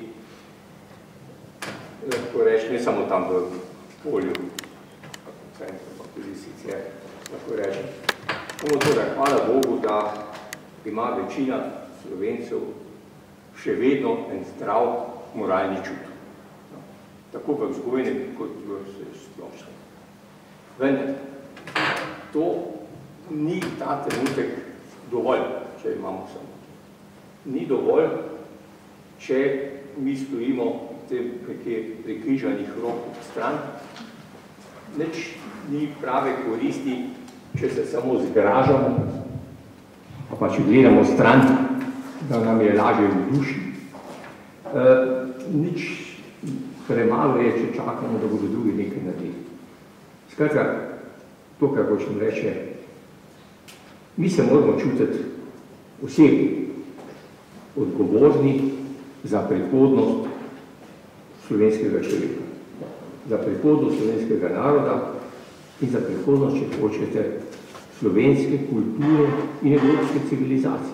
lahko rečem, ne samo tam v polju, pa tudi sicer, lahko rečem. Samo to, da hvala Bogu, da ima večina Slovencev še vedno en zdrav moralni čut. Tako v vzgojnem, kot v splošnem. Vendar, to ni ta trenutek dovolj, če imamo samo. Ni dovolj, če mi stojimo te nekje prekrižanih rok stran. Nič ni prave koristi, če se samo zgražamo, pa če gledamo stran, da nam je lažje v duši. E, nič premalo je, če čakamo, da bodo drugi nekaj naredili. Skratka, to, kar hočem reči, mi se moramo čutiti osebni, odgovorni za prihodnost slovenskega človeka, za prihodnost slovenskega naroda in za prihodnost, če hočete, slovenske kulture in evropske civilizacije.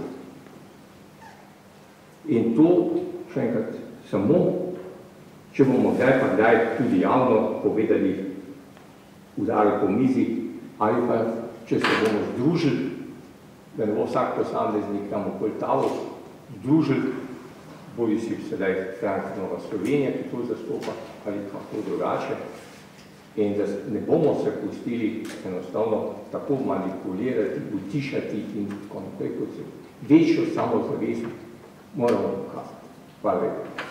In to, še enkrat, samo, če bomo kdaj pa kdaj tudi javno povedali, udarili po mizi, ali pa, če se bomo združili, da ne bo vsak posameznik tam okoli tavo, združili, bodi si sedaj Stranka Nova Slovenija, ki to zastopa, ali kako drugače, in da ne bomo se pustili enostavno tako manipulirati, utišati in tako naprej, kot se večjo samozavest moramo pokazati. Hvala lepa.